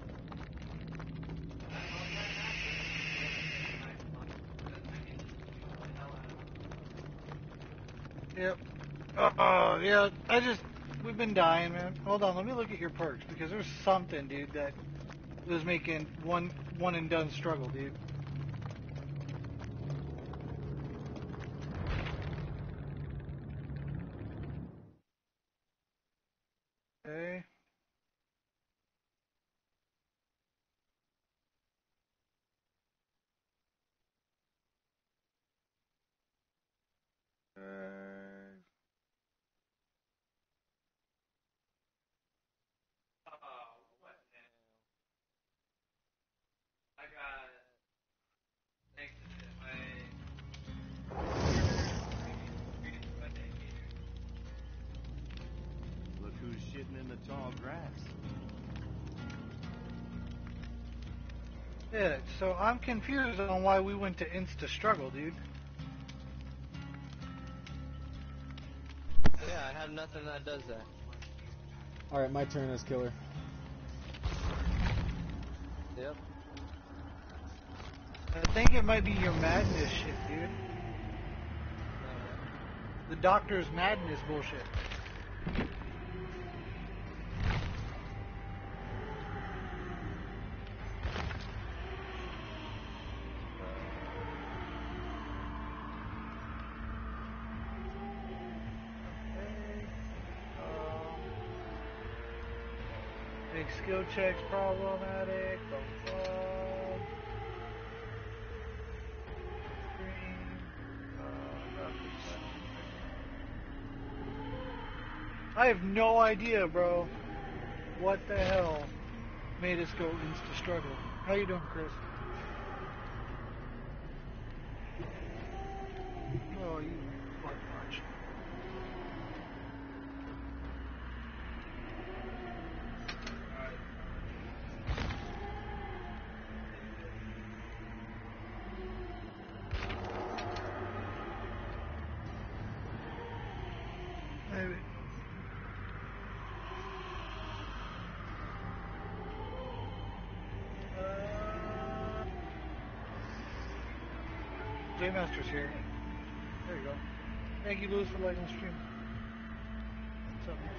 S3: Yep. Oh, yeah, I just, we've been dying, man. Hold on, let me look at your perks, because there's something, dude, that was making one, one and done struggle, dude. Okay. Uh,
S5: Oh, what now? I got thanks to my
S7: Look who's shitting in the tall grass.
S3: yeah, so I'm confused on why we went to Insta Struggle, dude.
S1: Yeah, I have nothing that does that.
S2: Alright, my turn as killer.
S1: Yep.
S3: I think it might be your madness shit, dude. The doctor's madness bullshit. Big skill checks problematic. The fuck? Green. Uh, nothing. I have no idea, bro. What the hell made us go Insta Struggle? How you doing, Chris? Oh, you butt punch. Maybe. Uh, J-Master's here. There you go. Thank you, Lewis, for liking the stream. What's up?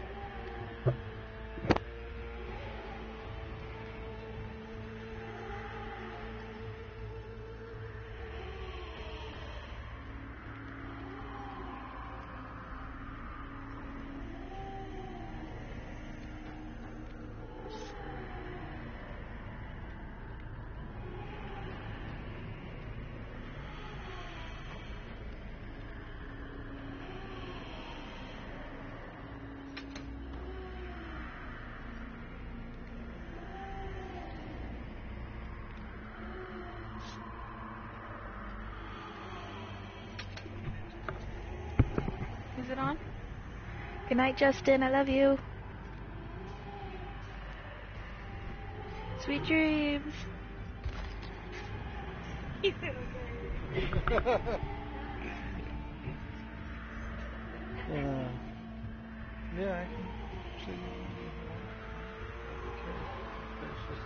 S8: Is it on?
S9: Good night, Justin. I love you. Sweet dreams.
S8: He said okay.
S3: uh, yeah, I can see. It's just.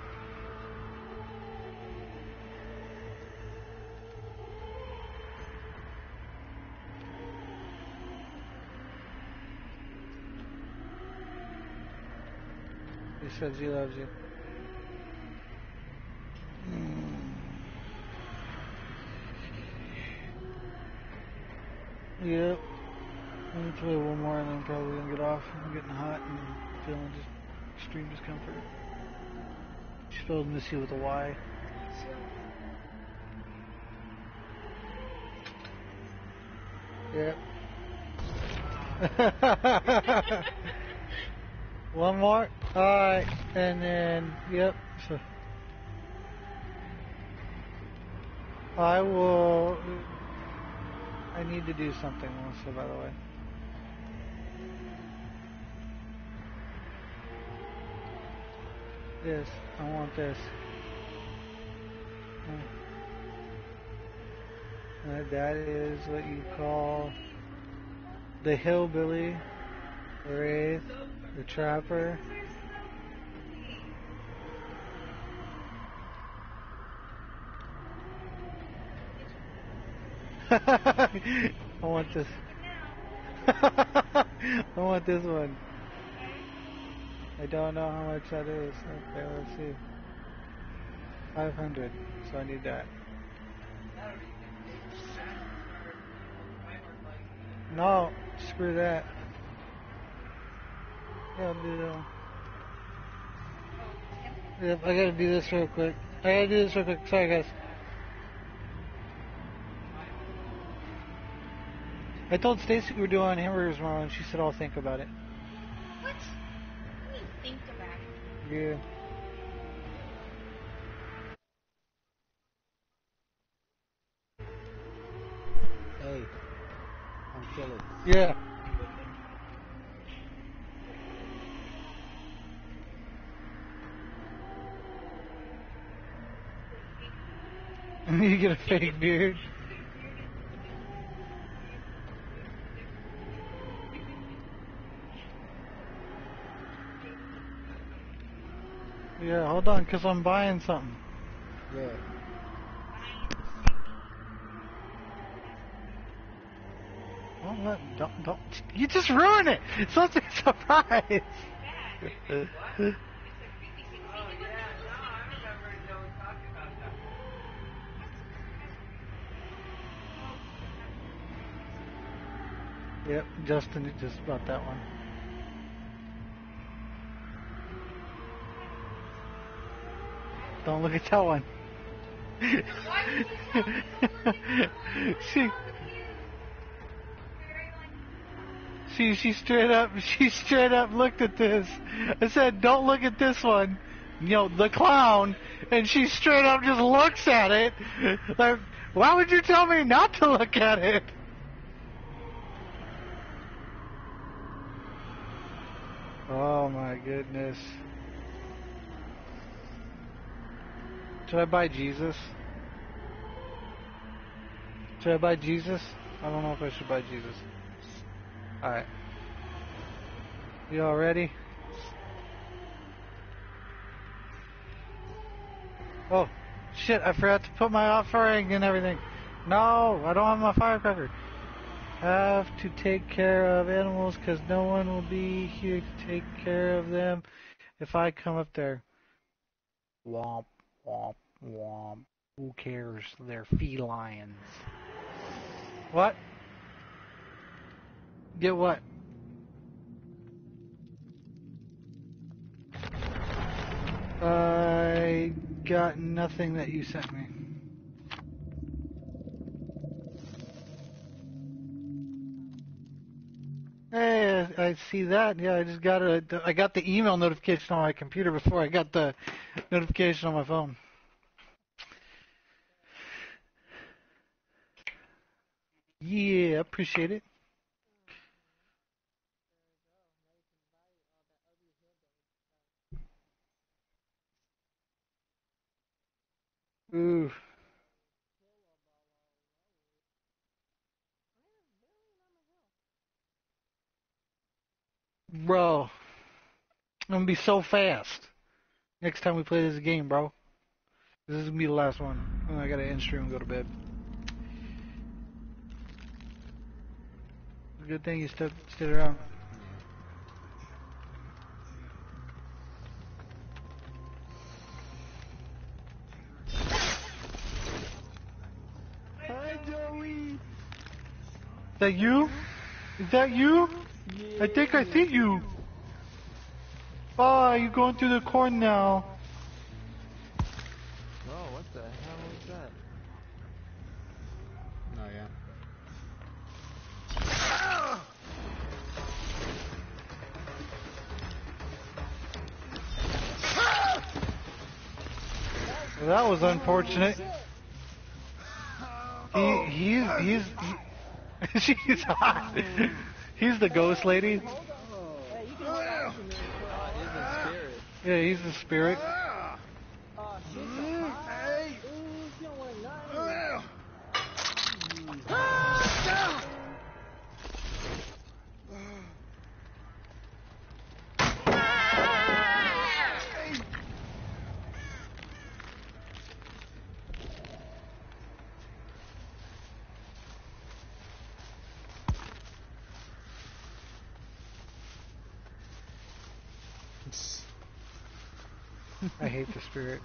S3: He says he loves you. Yep. I'm gonna play one more and then I'm probably gonna get off. I'm getting hot and feeling just extreme discomfort. She spelled Missy with a Y. Yep. One more. Alright. And then, yep. So I will. I need to do something, Melissa, by the way. This. I want this. Uh, that is what you call the hillbilly, the wraith, the trapper. I want this. I want this one. I don't know how much that is. Okay, let's see. five hundred, so I need that. No, screw that. Yeah, I'll do that one. Yep, I gotta do this real quick. I gotta do this real quick. Sorry, guys. I told Stacy we were doing hamburgers tomorrow, and she said I'll think about it.
S8: What? What do you think about it?
S3: Yeah.
S1: Hey, I'm chilling.
S3: Yeah. You get a fake beard. Yeah, hold on, cause I'm buying something.
S1: Yeah.
S3: Don't let, don't, don't, you just ruined it! It's supposed to be a surprise! Yep, Justin just bought that one. Don't look at that one. she, she, she straight up, she straight up looked at this. I said, don't look at this one. You know, the clown. And she straight up just looks at it. Like, why would you tell me not to look at it? Oh my goodness. Should I buy Jesus? Should I buy Jesus? I don't know if I should buy Jesus. Alright. You all ready? Oh, shit, I forgot to put my offering and everything. No, I don't have my firecracker. Have to take care of animals because no one will be here to take care of them if I come up there. Womp, womp, womp. Who cares? They're felines. What? Get what? I got nothing that you sent me. Hey, I see that. Yeah, I just got a. I got the email notification on my computer before I got the notification on my phone. Yeah, appreciate it. Bro, I'm gonna be so fast next time we play this game, bro. This is gonna be the last one. Oh, I gotta end stream and go to bed. Good thing you stood, stood around.
S1: Hi, Joey.
S3: Is that you? Is that you?
S1: Yeah.
S3: I think I see you. Oh, you're going through the corn now.
S1: Oh, what the hell was that?
S2: Oh, yeah.
S3: Well, that was unfortunate. He, he's, he's, he, she's hot. He's the ghost lady. Yeah, he's the spirit. I hate the spirit.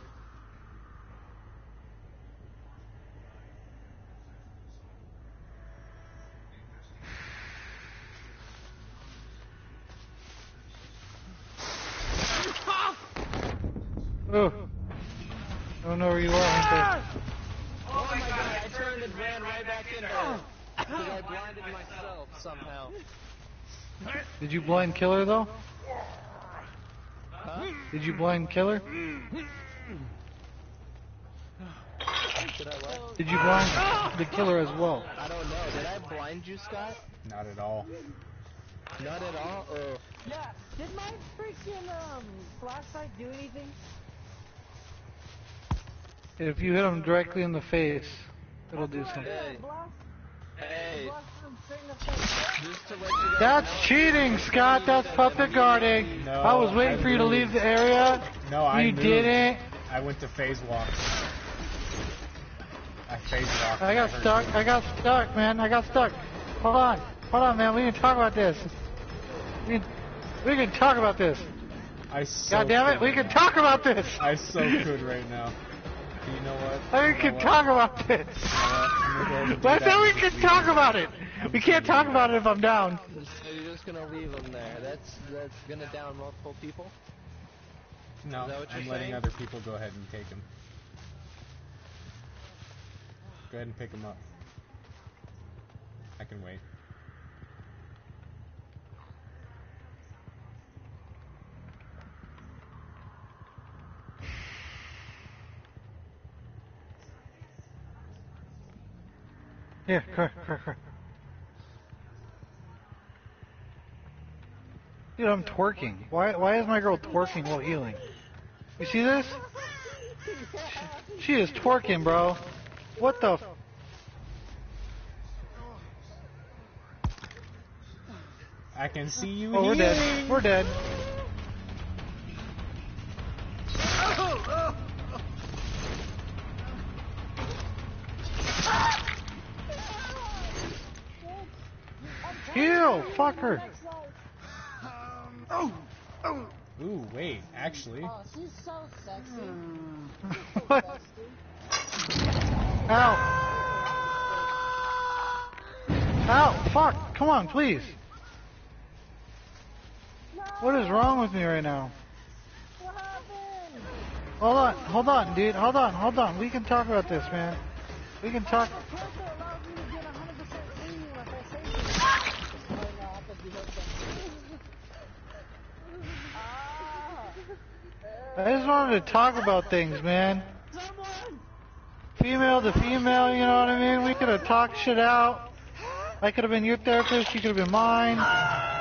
S3: Oh, I don't know where you are, Hunter.
S1: Oh my god, I turned and ran right back in there. Because I blinded myself somehow.
S3: Did you blind kill her though?
S1: Huh?
S3: Did you blind kill her?
S1: Did I what?
S3: Did you blind the killer as well?
S1: I don't know. Did I blind you, Scott?
S2: Not at all.
S1: Not at all? Oh.
S4: Yeah, did my freaking um flashlight do anything?
S3: If you hit him directly in the face, it'll do something.
S1: Hey.
S4: Blast,
S1: Hey.
S4: blast him straight in the face.
S1: Just to let you guys
S3: That's
S1: know,
S3: cheating, Scott. That's puppet guarding.
S2: No,
S3: I was waiting
S2: I
S3: for you to
S2: moved.
S3: leave the area.
S2: No, I
S3: You
S2: moved.
S3: didn't.
S2: I went to phase walk. I phase walked.
S3: I got
S2: heard
S3: stuck.
S2: you.
S3: I got stuck, man. I got stuck. Hold on. Hold on, man. We can talk about this. We can, we can talk about this.
S2: I so
S3: God damn it.
S2: could
S3: We
S2: right
S3: can
S2: now.
S3: talk about this.
S2: I so could right now. You know what?
S3: We
S2: You know
S3: can
S2: what?
S3: talk about this.
S2: You know what? I'm gonna go ahead and do
S3: I
S2: that
S3: said we
S2: and
S3: can
S2: just
S3: talk
S2: leave it.
S3: about it. We can't talk about it if I'm down.
S1: So you're just gonna leave them there. That's that's gonna down multiple people.
S2: No,
S1: Is that what you're
S2: I'm letting
S1: saying?
S2: other people go ahead and take him. Go ahead and pick him up. I can wait.
S3: Here, come here, come here, come here. Dude, I'm twerking. Why, why is my girl twerking while healing? You see this? She is twerking, bro. What the? F
S2: I can see you
S3: oh, we're
S2: healing.
S3: dead. We're dead. Heal, fucker.
S2: Ooh, wait, actually.
S4: Oh, she's so sexy.
S3: What? Ow. Ow, fuck. Come on, please. What is wrong with me right now?
S4: What happened?
S3: Hold on, hold on, dude. Hold on, hold on. We can talk about this, man. We can talk.
S4: The character allows me to get one hundred percent aiming like I say to. Oh, no, I have to do that. Ah.
S3: I just wanted to talk about things, man.
S4: Someone!
S3: Female to female, you know what I mean? We could have talked shit out. I could have been your therapist, you could have been mine.
S4: You're a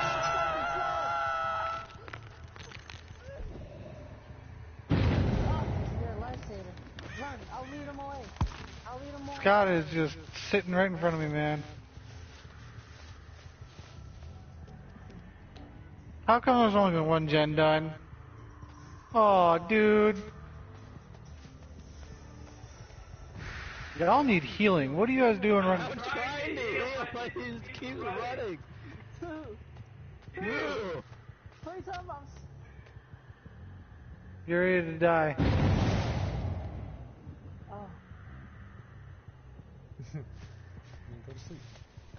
S4: lifesaver. Run, I'll lead him away. I'll lead him away.
S3: Scott is just sitting right in front of me, man. How come there's only one gen done? Oh, dude. Y'all need healing. What are you guys doing running?
S1: I'm trying to heal, but he just keeps running. No.
S4: Please help us.
S3: You're ready to die.
S4: Oh.
S2: Go to sleep.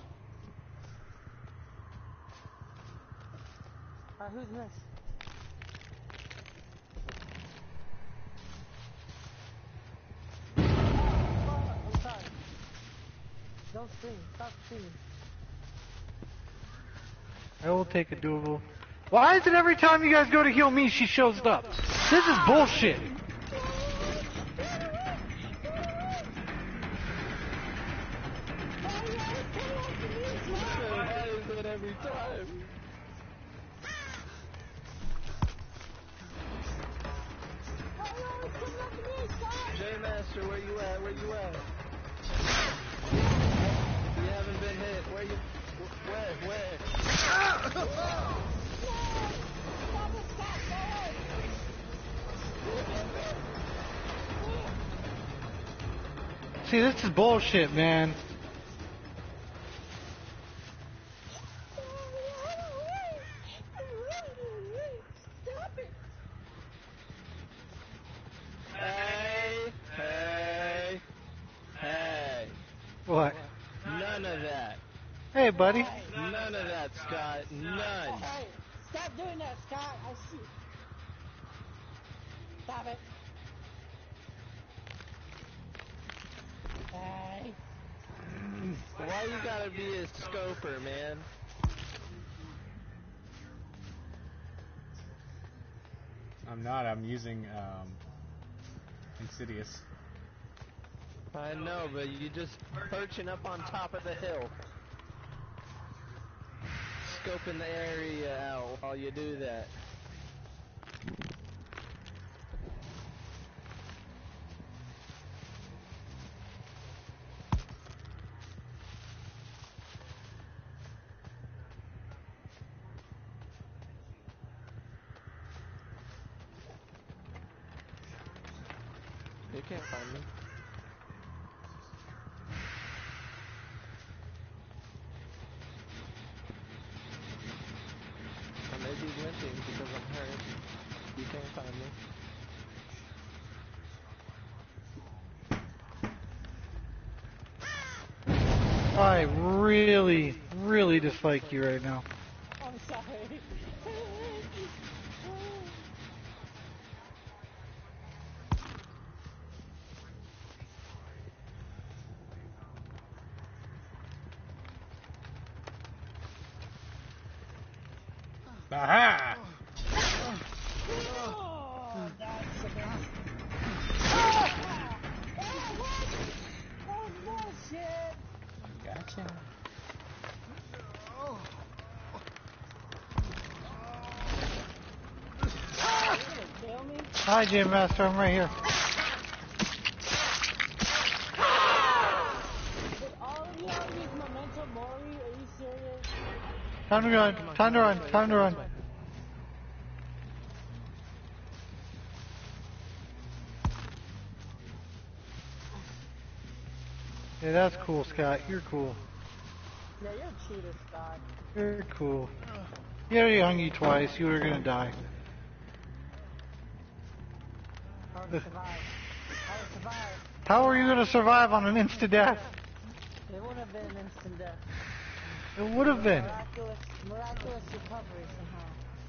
S4: Alright, who's next? Oh, I'm sorry. Don't scream. Stop screaming.
S3: I will take a doable. Why is it every time you guys go to heal me, she shows up? This is bullshit.
S1: Why is it every time? J-Master, where you at? Where you at? You haven't been hit. Where you? Where? Where?
S3: See, this is bullshit, man.
S1: Hey, hey, hey.
S3: What?
S1: None of that.
S3: Hey, buddy.
S1: None of that, Scott. None.
S4: Hey, stop doing that, Scott. I see. Stop it. Hey.
S1: Why you gotta be a scoper, man?
S2: I'm not. I'm using um, Insidious.
S1: I know, but you just perching up on top of the hill. Scoping the area out while you do that. You can't find me. I may be limping because I'm hurt. You can't find me.
S3: I really, really dislike you right now.
S4: I'm sorry.
S2: Aha!
S4: Oh, that's the best. Ah! Ah, what? Oh, bullshit.
S2: Gotcha.
S4: Oh, you're gonna kill me?
S3: Hi, Jam Master. I'm right here.
S4: Did all of y'all use Memento Mori? Are you serious?
S3: Time to run. Time to run. Time to run. Yeah, that's cool, Scott. You're cool.
S4: Yeah, you're a cheater, Scott.
S3: You're cool. He already hung you twice. You were gonna die.
S4: I would survive. I would survive.
S3: How are you gonna survive on an instant death?
S4: It would have been an instant death.
S3: It would have been.
S4: Miraculous, miraculous recovery somehow.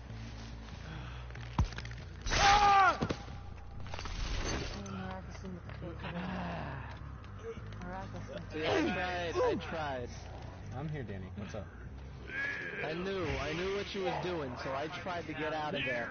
S1: See, I tried. I tried.
S2: I'm here, Danny. What's up?
S1: I knew. I knew what you was doing, so I tried to get out of there.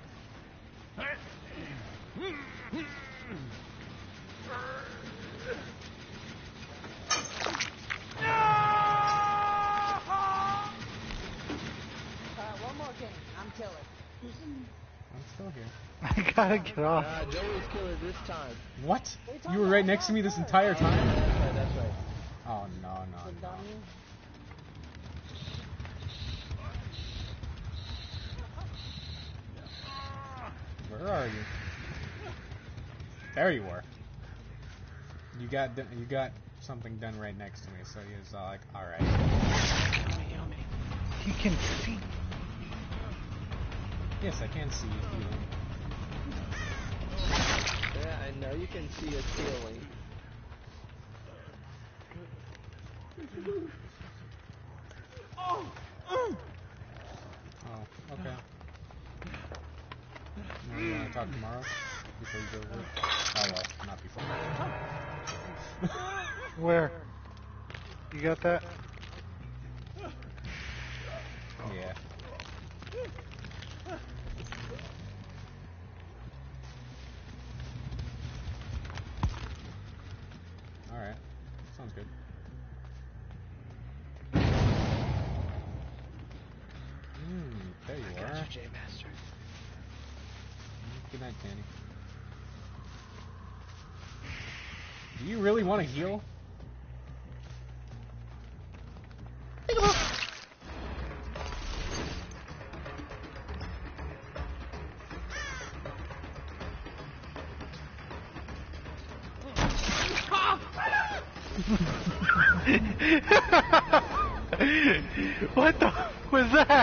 S4: Alright, one more game. I'm killer.
S2: I'm still here.
S3: I gotta get off.
S1: Uh, Joey's killer this time.
S2: What? You were right next to me this entire time?
S1: That's right. That's right.
S2: Oh, no, no,
S4: The
S2: no.
S4: dummy.
S2: Where are you? There you were. You got you got something done right next to me, so he was like, all right.
S3: He can see.
S2: Yes, I can see you healing.
S1: Yeah, I know you can see us healing.
S2: Oh, okay. Well, you want to talk tomorrow? Before you go to work? Oh, well, not before.
S3: Where? You got that?
S2: Yeah. Alright. Sounds good. Hmm, there you
S1: I
S2: are.
S1: got you, J-Master.
S2: Good night, Danny. Do you really want to heal?
S3: What the was that?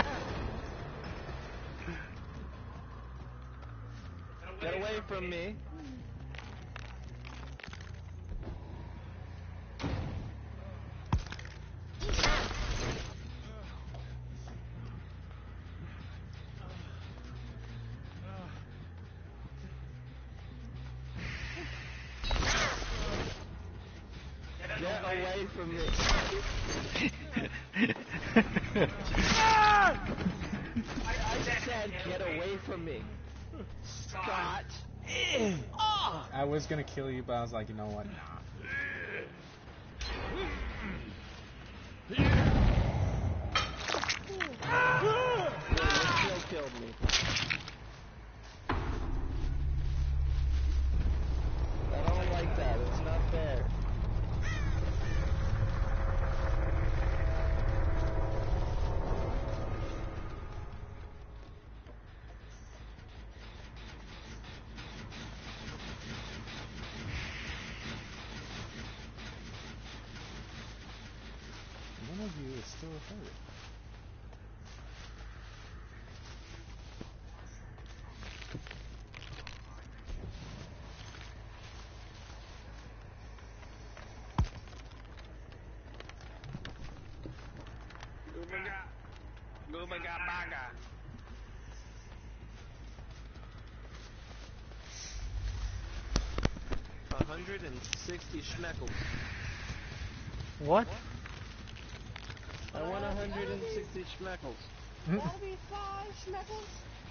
S1: Get away from me. Get away from me. I, I said get away from me. Scott.
S2: I was gonna kill you, but I was like, you know what? Nah.
S1: You still killed me. I don't like that. It's not fair.
S2: One of you is still hurt.
S1: one hundred sixty schmeckles.
S3: What?
S1: I want one hundred sixty schmeckles.
S4: That'll be five schmeckles.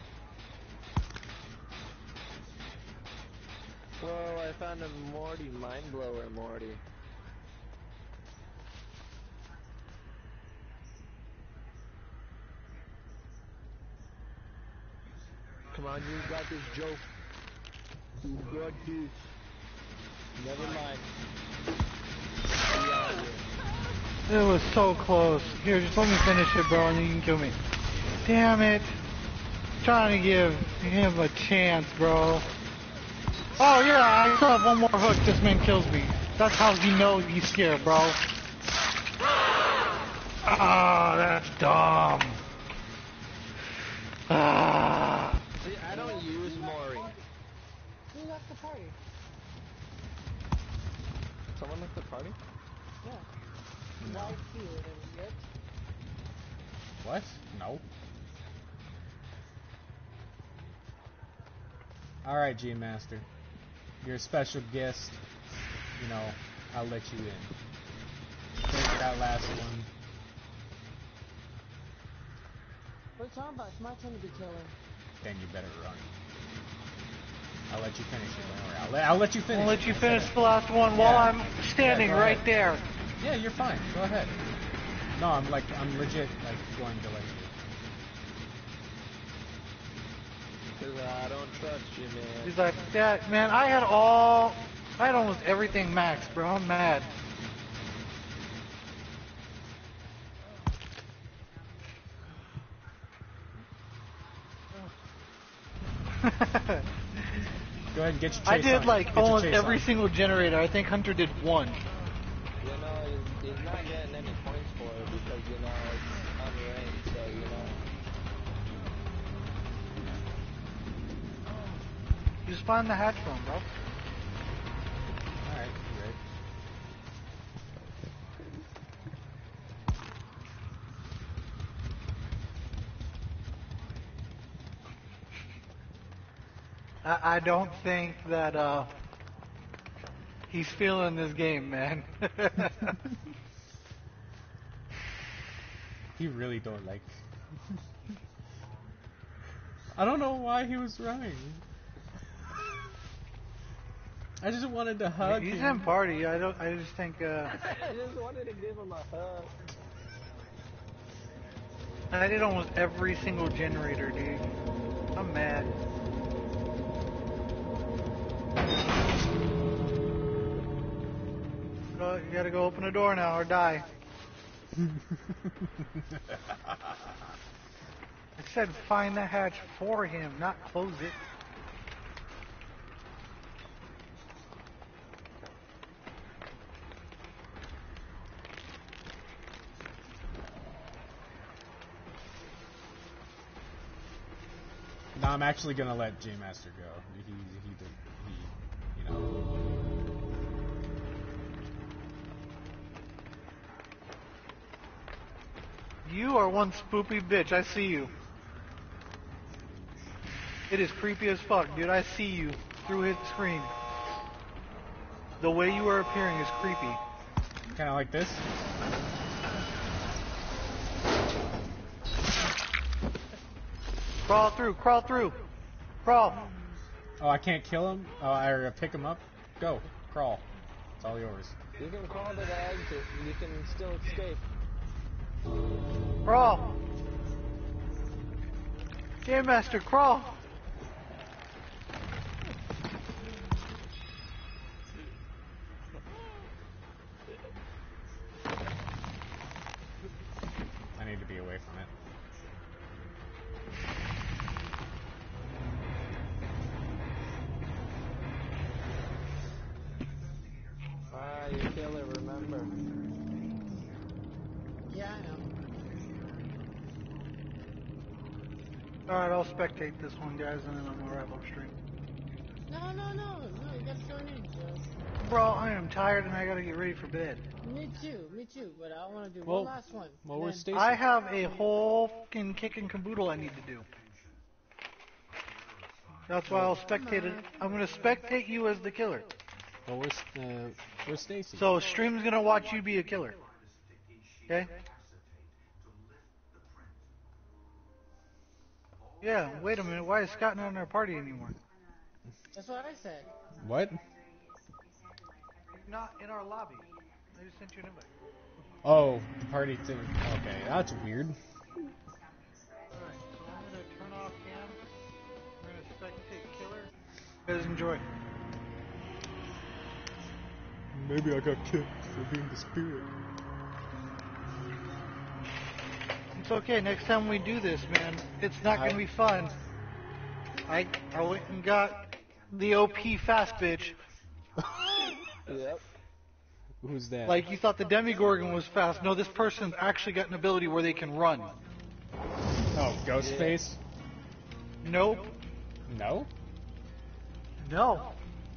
S1: Whoa, I found a Morty mind blower, Morty. Come on, you got this, Joe. You got this. Never mind. Be out of here.
S3: It was so close. Here, just let me finish it, bro, and then you can kill me. Damn it. Trying to give him a chance, bro. Oh, yeah, I still have one more hook. This man kills me. That's how he knows he's scared, bro. Ah, that's dumb. Ah.
S1: See, I don't use Mori.
S4: Who left the party?
S1: Someone left the party?
S4: Yeah.
S2: No.
S4: Why Q? It was yet?
S2: What? No. Alright, G-Master. You're a special guest. You know, I'll let you in. Take that last one.
S4: What are you talking about? It's my turn to be killer.
S2: Then you better run. I'll let you finish it. Don't worry. I'll let, I'll let you finish
S3: I'll let
S2: it.
S3: you
S2: I
S3: finish
S2: said
S3: the last one while
S2: Yeah.
S3: I'm standing
S2: Yeah, go
S3: right
S2: ahead.
S3: there.
S2: Yeah, you're fine. Go ahead. No, I'm like, I'm legit, like, going to let you.
S1: Cause I don't trust you, man.
S3: He's like, that man, I had all, I had almost everything maxed, bro. I'm mad.
S2: Go ahead and get your chase
S3: I did
S2: on.
S3: like
S2: Get your
S3: almost
S2: chase
S3: every
S2: on.
S3: single generator. I think Hunter did one.
S1: You know, he's, he's not getting any points for it because, you know, it's unranked, so, you know.
S3: Just find the hatch phone, bro.
S2: Alright, you're right.
S3: I, I don't think that uh, he's feeling this game, man.
S2: He really don't like. I don't know why he was running. I just wanted to hug
S3: He's
S2: him.
S3: in party. I don't. I just think. Uh,
S1: I just wanted to give him a hug.
S3: I did almost every single generator, dude. I'm mad. Oh, you gotta go open the door now or die. I said find the hatch for him, not close it.
S2: No, I'm actually gonna let J Master go. He, he, did, he, you know.
S3: You are one spoopy bitch. I see you. It is creepy as fuck, dude. I see you through his screen. The way you are appearing is creepy.
S2: Kind of like this.
S3: Crawl through, crawl through. Crawl.
S2: Oh, I can't kill him? Oh, I pick him up? Go. Crawl. It's all yours.
S1: You can crawl to the exit. You can still escape.
S3: Crawl. Game Master, crawl.
S2: I need to be away from it.
S1: Ah, you kill it, remember.
S4: Yeah, I know.
S3: Alright, I'll spectate this one, guys, and then I'm gonna wrap up stream.
S4: No, no, no, no, you gotta join in, Joe.
S3: Bro, I am tired and I gotta get ready for bed.
S4: Me too, me too, but I wanna do
S2: Well,
S4: one last one.
S2: Well,
S4: and
S2: we're
S4: then-
S2: Stacy.
S3: I have a whole fucking kick and caboodle I need to do. That's why I'll spectate it. I'm gonna spectate you as the killer.
S2: Well, we're, uh, we're Stacy.
S3: So stream's gonna watch you be a killer. Okay? Yeah, wait a minute, why is Scott not in our party anymore?
S4: That's what I said.
S2: What?
S3: Not in our lobby. I just sent you an invite.
S2: Oh, the party thing. Okay, that's weird.
S3: Alright, so I'm gonna turn off cam. I'm gonna spectate killer. You guys enjoy.
S2: Maybe I got kicked for being the spirit.
S3: It's okay, next time we do this, man, it's not gonna
S2: I-
S3: be fun. I I went and got the O P fast bitch.
S1: Yep.
S2: Who's that?
S3: Like you thought the Demigorgon was fast. No, this person's actually got an ability where they can run.
S2: Oh, Ghostface?
S3: Nope.
S2: No?
S3: No.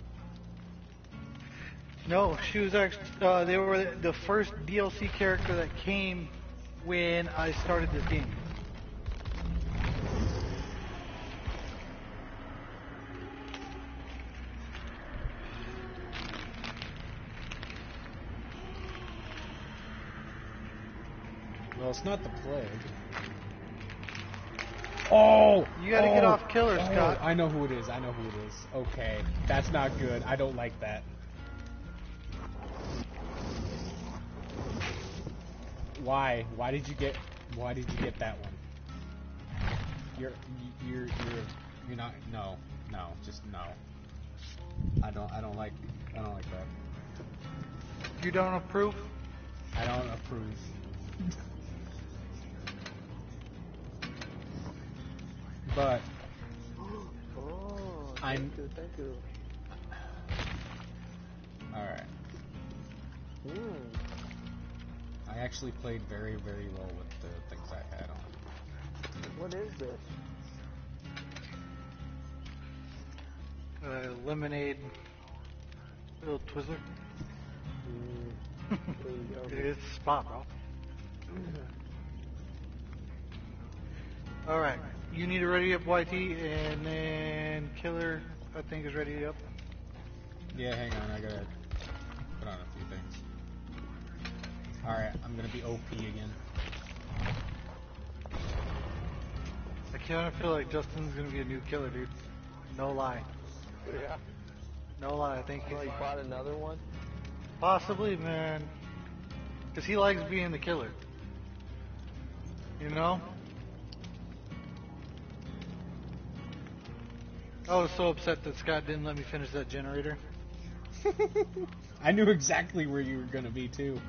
S3: No, she was actually, uh, they were the first D L C character that came when I started this game.
S2: Well, it's not the plague. Oh!
S3: You gotta
S2: oh,
S3: get off killer,
S2: oh,
S3: Scott.
S2: I know who it is. I know who it is. Okay. That's not good. I don't like that. Why? Why did you get why did you get that one? You're you're you're you're not no. No, just no. I don't I don't like I don't like that.
S3: You don't approve?
S2: I don't approve. But I'm.
S1: Thank you, thank you.
S2: Alright.
S1: Hmm.
S2: I actually played very, very well with the things I had on.
S1: What is this?
S3: Uh, lemonade. Little Twizzler.
S1: Mm.
S3: It's a spot, bro. Alright. You need to ready up Y T, and then Killer, I think, is ready up.
S2: Yeah, hang on, I gotta put on a few things. Alright, I'm gonna be O P again.
S3: I kind of feel like Justin's gonna be a new killer, dude. No lie.
S1: Yeah.
S3: No lie, I think he's...
S1: Oh, you bought another one?
S3: Possibly, man. Because he likes being the killer. You know? I was so upset that Scott didn't let me finish that generator.
S2: I knew exactly where you were gonna be, too.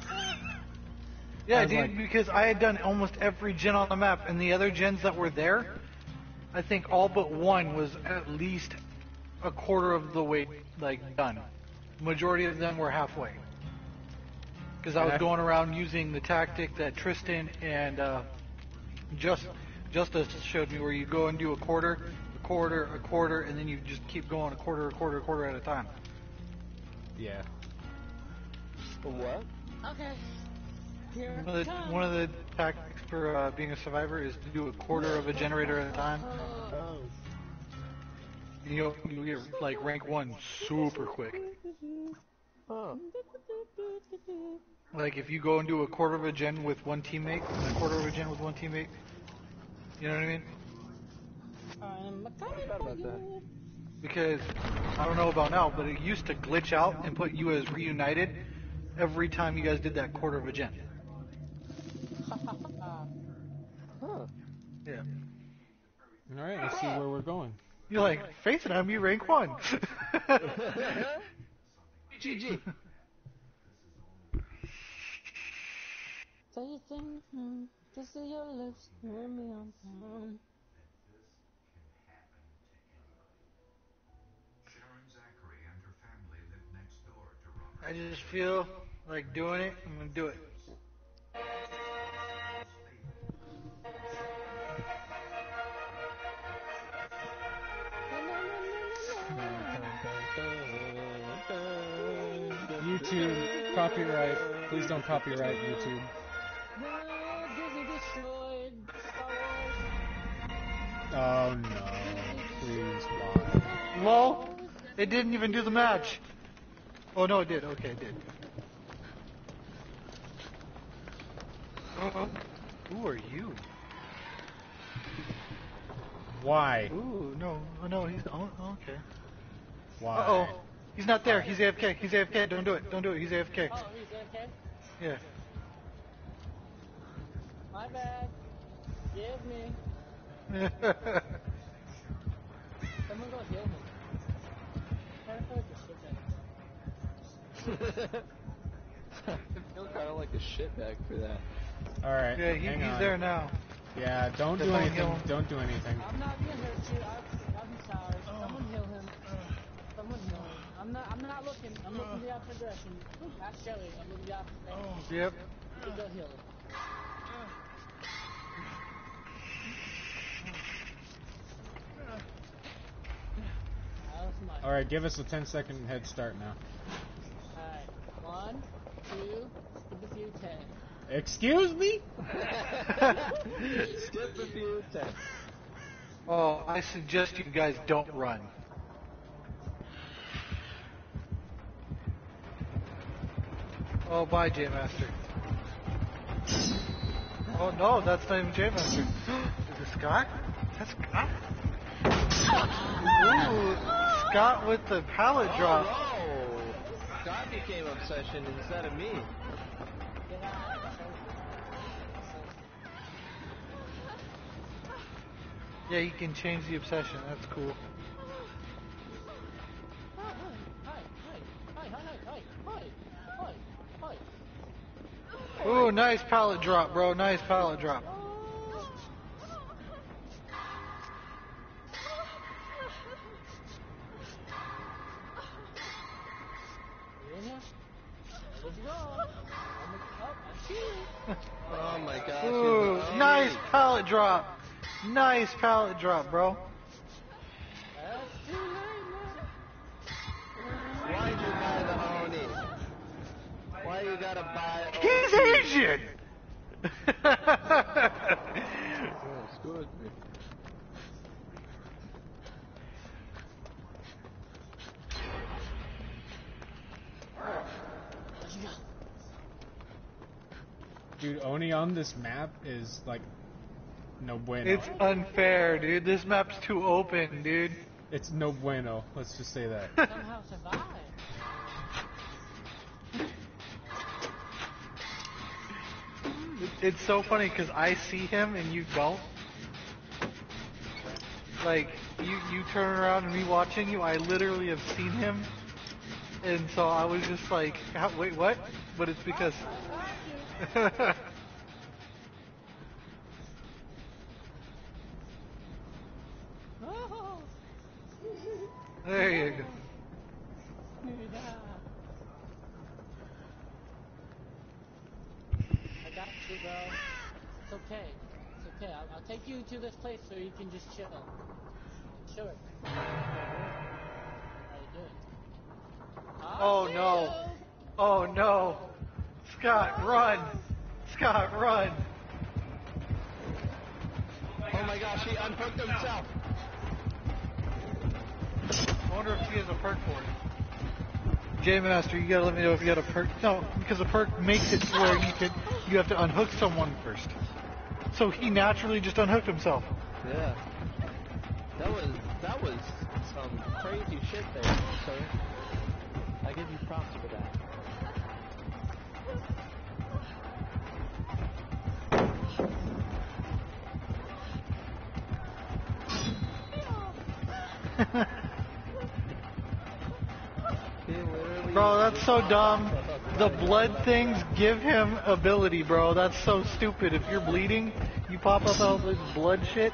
S3: Yeah,
S2: I was
S3: dude,
S2: like-
S3: because I had done almost every gen on the map, and the other gens that were there, I think all but one was at least a quarter of the way, like, done. Majority of them were halfway. Because I was
S2: And I-
S3: going around using the tactic that Tristan and uh, Just Justice showed me, where you go and do a quarter, a quarter, a quarter, and then you just keep going a quarter, a quarter, a quarter at a time.
S2: Yeah.
S1: A what?
S4: Okay. Here
S3: One of the, one of the tactics for uh, being a survivor is to do a quarter of a generator at a time.
S1: Oh.
S3: And you'll, you'll get like rank one super quick.
S1: Huh.
S3: Like if you go and do a quarter of a gen with one teammate, and a quarter of a gen with one teammate, you know what I mean?
S4: I'm a
S1: I forgot about that.
S3: Because I don't know about now, but it used to glitch out and put you as reunited every time you guys did that quarter of a gen.
S1: Huh.
S3: Yeah.
S2: Alright, let's see where we're going.
S3: You're like, Faith and I, me rank one.
S1: G G.
S4: Say you think, hmm, to see your lips, turn me on. Um,
S3: I just feel like doing it. I'm gonna do it.
S2: YouTube, copyright. Please don't copyright YouTube.
S4: the Disney destroyed Star Wars.
S2: Oh no, please, why?
S3: Lol. It didn't even do the match. Oh no, it did. Okay, it did. Uh-oh. Who are you?
S2: Why?
S3: Ooh, no, oh, no, he's oh, okay.
S2: Why?
S3: Uh oh, he's not there. He's A F K. He's A F K. Don't do it. Don't do it. He's A F K.
S4: Oh, he's A F K?
S3: Yeah.
S4: My bad. Give me. Someone go heal him. I feel like a shitbag.
S1: I feel kind of like a shitbag for that.
S2: Alright,
S3: Yeah, he,
S2: hang
S3: he's
S2: on.
S3: there now.
S2: Yeah, don't do
S3: Someone
S2: anything.
S3: heal him.
S2: Don't do anything.
S4: I'm not gonna hurt you. I, I'm sorry. Someone heal him. Someone heal him. I'm not. I'm not looking. I'm looking the opposite direction. Ask Shelly. I'm looking the opposite direction.
S3: Yep.
S4: You go heal him. That was mine.
S2: Alright, give us a ten second head start now.
S4: Alright. One, two, skip a few, ten.
S2: Excuse me?
S1: Skip a few ten.
S3: Oh, I suggest you guys don't run. Oh, bye, J Master. Oh no, that's not even J Master. Is it Scott? That's Scott. Ooh, Scott with the pallet drop.
S1: Oh, no. Scott became obsession instead of me.
S4: Get out.
S3: Yeah, you can change the obsession. That's cool.
S4: Hi, hi, hi, hi, hi, hi, hi, hi, hi.
S3: Ooh, nice pallet drop, bro. Nice pallet drop.
S1: Oh my gosh.
S3: Ooh,
S1: he's- oh,
S3: nice
S1: wait.
S3: pallet drop. Nice pallet drop, bro.
S4: That's too late, man.
S1: Why'd you buy the Oni? Why you gotta buy
S3: He's
S1: Oni?
S3: Asian.
S6: Oh, excuse me.
S4: Where'd you go?
S2: Dude, Oni on this map is like no bueno.
S3: It's unfair, dude. This map's too open, dude.
S2: It's no bueno. Let's just say that.
S4: Somehow survive.
S3: It's so funny because I see him and you don't. Like, you, you turn around and me watching you, I literally have seen him. And so I was just like, "How- wait, what? But it's because...
S4: Oh.
S3: There you go.
S4: I got you, bro. It's okay. It's okay. I'll, I'll take you to this place where you can just chill. Sure. How you doing?
S3: Oh no. Oh no. Scott, run. Scott, run.
S1: Oh my gosh, he unhooked himself.
S3: I wonder if he has a perk for it. J Master, you gotta let me know if you got a perk. No, because a perk makes it to where you can you have to unhook someone first. So he naturally just unhooked himself.
S1: Yeah. That was that was some crazy shit there, sir. I give you props for that. He literally
S3: Bro, that's so dumb. The blood things give him ability, bro. That's so stupid. If you're bleeding, you pop up all this blood shit.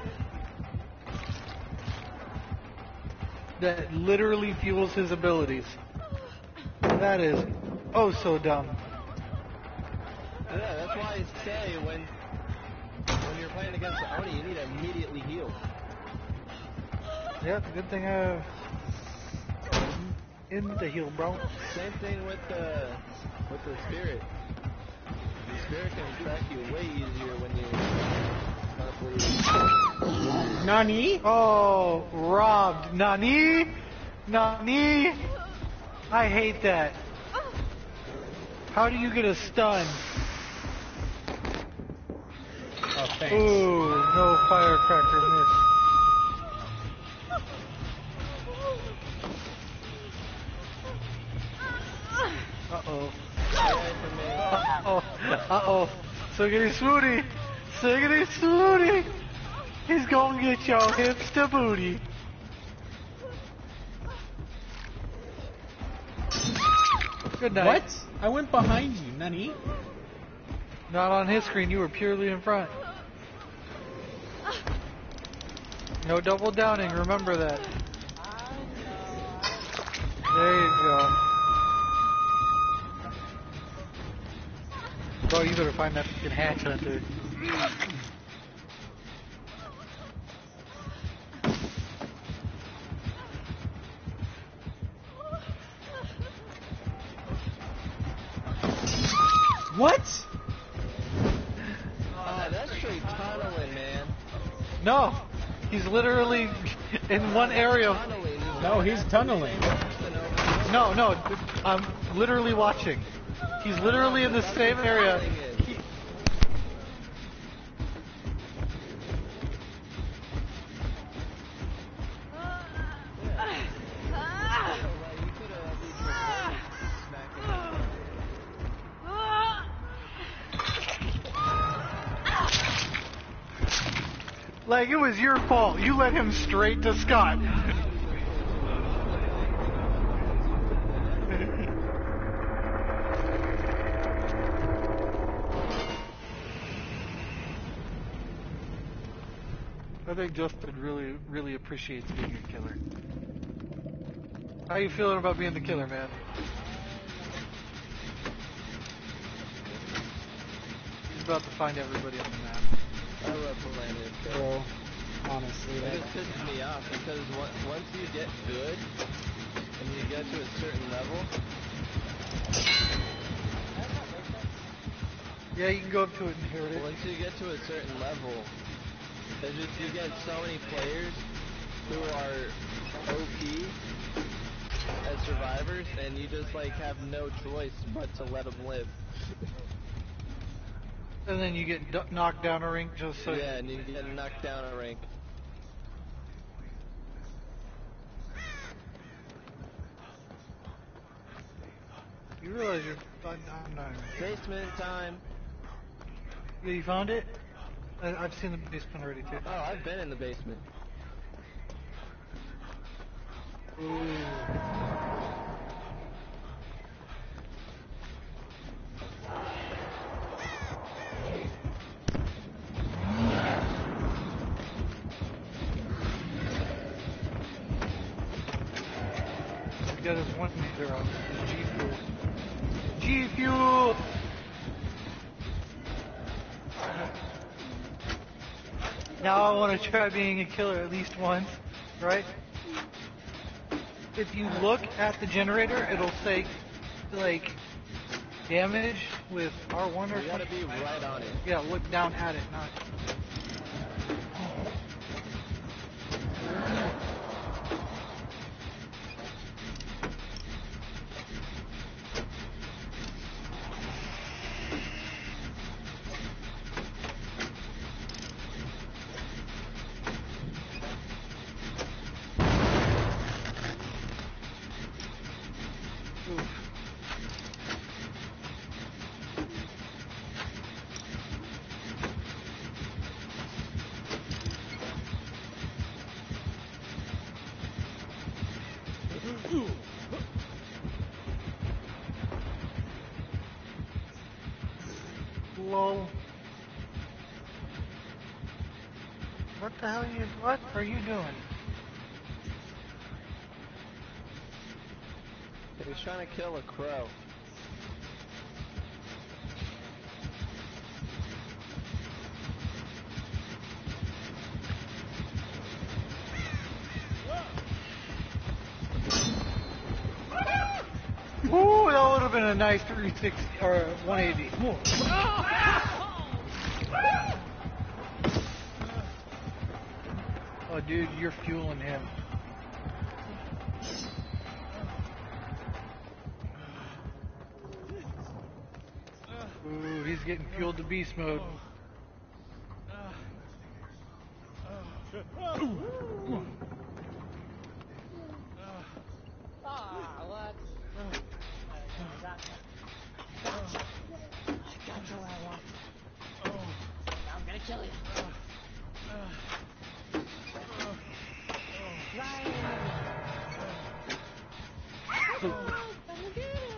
S3: That literally fuels his abilities. That is oh so dumb.
S1: Yeah, that's why I say when when you're playing against the Oni, you need to immediately heal.
S3: Yep, good thing I in the heal, bro.
S1: Same thing with the with the spirit. The spirit can track you way easier when you start bleeding.
S2: Nani?
S3: Oh, robbed. Nani? Nani? I hate that. How do you get a stun?
S2: Oh, thanks.
S3: Ooh, no firecracker miss. Uh-oh. Uh-oh. Uh-oh. Siggity swooty. Siggity swooty. He's gonna get your hips to booty. Good night.
S2: What? I went behind you, Nani?
S3: Not on his screen, you were purely in front. No double downing, remember that. There you go. Bro, you better find that fucking hatch hunter.
S2: What?
S1: Oh, that's straight tunneling, man.
S3: No, he's literally in one area.
S1: Tunneling.
S2: No, he's tunneling.
S3: No, no, I'm literally watching. He's literally in the same area. He- Like, it was your fault. You led him straight to Scott. I think Justin really, really appreciates being a killer. How you feeling about being the killer, man? about to find everybody on the map.
S1: I love playing this game.
S2: Bro, honestly,
S1: It
S2: that,
S1: just pisses me off because on- once you get good and you get to a certain level,
S3: Yeah, you can go up to it and inherit it.
S1: once you get to a certain level, it's just you get so many players who are O P as survivors, and you just like have no choice but to let them live.
S3: And then you get d- knocked down a ring just so.
S1: Yeah, and you get knocked down a rank.
S3: You realize you're. I'm not.
S1: Basement time.
S3: Yeah, you found it? I, I've seen the basement already too.
S1: Oh, I've been in the basement.
S3: Ooh. He's got his one meter on. His G fuel. G fuel! Now I want to try being a killer at least once, right? If you look at the generator, it'll say, like, damage with R one or
S1: You gotta
S3: something.
S1: be right on it.
S3: Yeah, look down at it, not... Lol. What the hell are you, what are you doing?
S1: He's trying to kill a crow.
S3: Ooh, that would have been a nice three sixty or one eighty. Oh, dude, you're fueling him. Ooh, he's getting fueled to beast mode.
S4: Ah, what? I got you. Gotcha. I got you where I want you. Now I'm gonna kill you. Right in the middle. Oh, come and get him.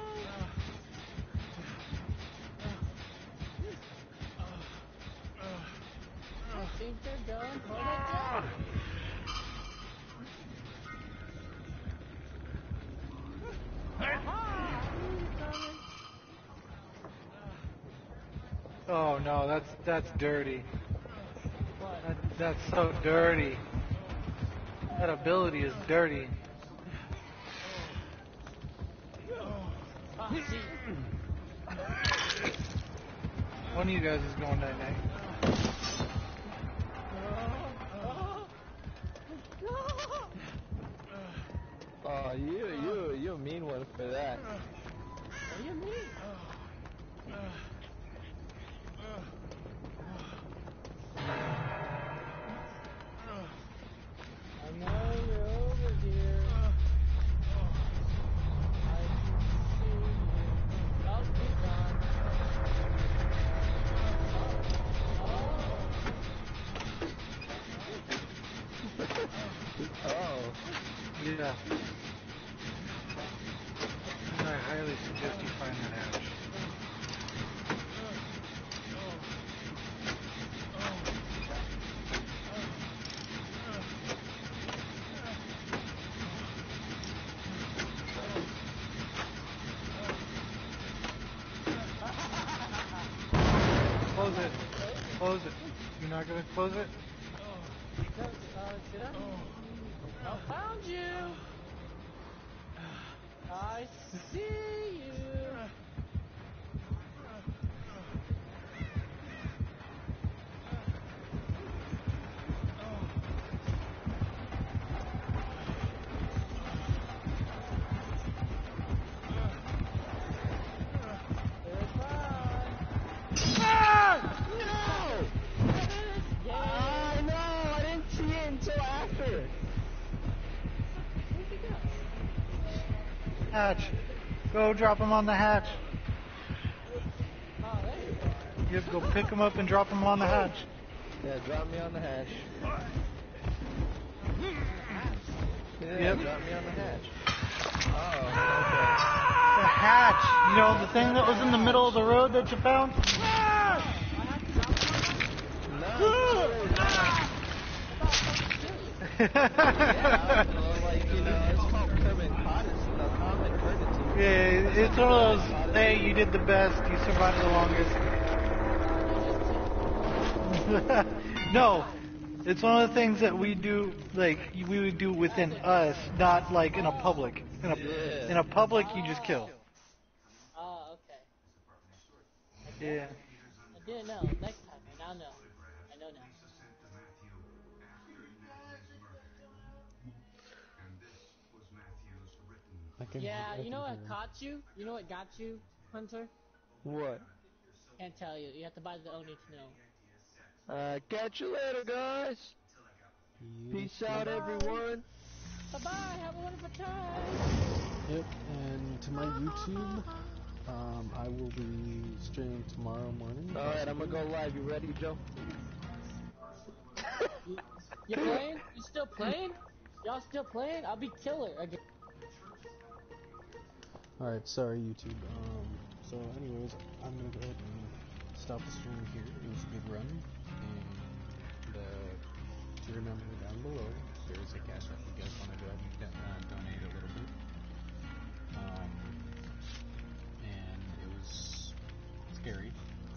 S4: I think they're going for the job.
S3: Oh no, that's that's dirty.
S4: What?
S3: That, that's so dirty. That ability is dirty.
S4: Ah, see.
S3: One of you guys is going night night.
S1: Oh, you, you, you a mean one for that.
S4: What do you mean? I know you're over here. I can see you. Oh, he's gone. Oh,
S1: Oh.
S3: Yeah. And I highly suggest you find that hatch. Close it. close it. You're not gonna close it?
S4: No, uh, did I? I found you! I see you!
S1: I know, I didn't see it until after.
S3: Hatch. Go drop him on the hatch.
S4: Oh, there you are.
S3: You have to go pick him up and drop him on the hatch.
S1: Yeah, drop me on the hatch. Yeah,
S3: Yep.
S1: drop me on the hatch. Oh,
S3: The hatch. You know, the thing that was in the middle of the road that you found?
S1: okay. No, yeah, well, like, you know, it's called common courtesy, no, common courtesy.
S3: Yeah, it's one of those, hey, you did the best, you survived the longest. No, it's one of the things that we do, like, we would do within us, not like in a public. In a,
S1: Yeah.
S3: in a public, you just kill.
S4: Oh, okay.
S3: Yeah.
S4: I didn't know. Next time, I now know. I know now. Yeah, you know what caught you? You know what got you, Hunter?
S1: What?
S4: Can't tell you. You have to buy the Only to Know.
S1: Uh, catch you later, guys. Peace out, everyone.
S4: Bye-bye. Have a wonderful time.
S2: Yep, and to my YouTube, um, I will be streaming tomorrow morning.
S1: Alright, I'm gonna go live. You ready, Joe?
S4: You, you playing? You still playing? Y'all still playing? I'll be killer again.
S2: Alright, sorry YouTube. Um, so anyways, I'm gonna go ahead and stop the stream here. It was a good run, and uh, to remember down below, there is a Cashapp if you guys want to go ahead and do- uh, donate a little bit. Um, and it was scary.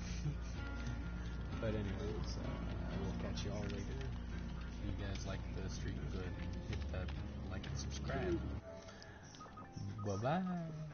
S2: But anyways, uh, I will catch you all later. If you guys like the stream, go ahead and hit that like and subscribe. Bye bye.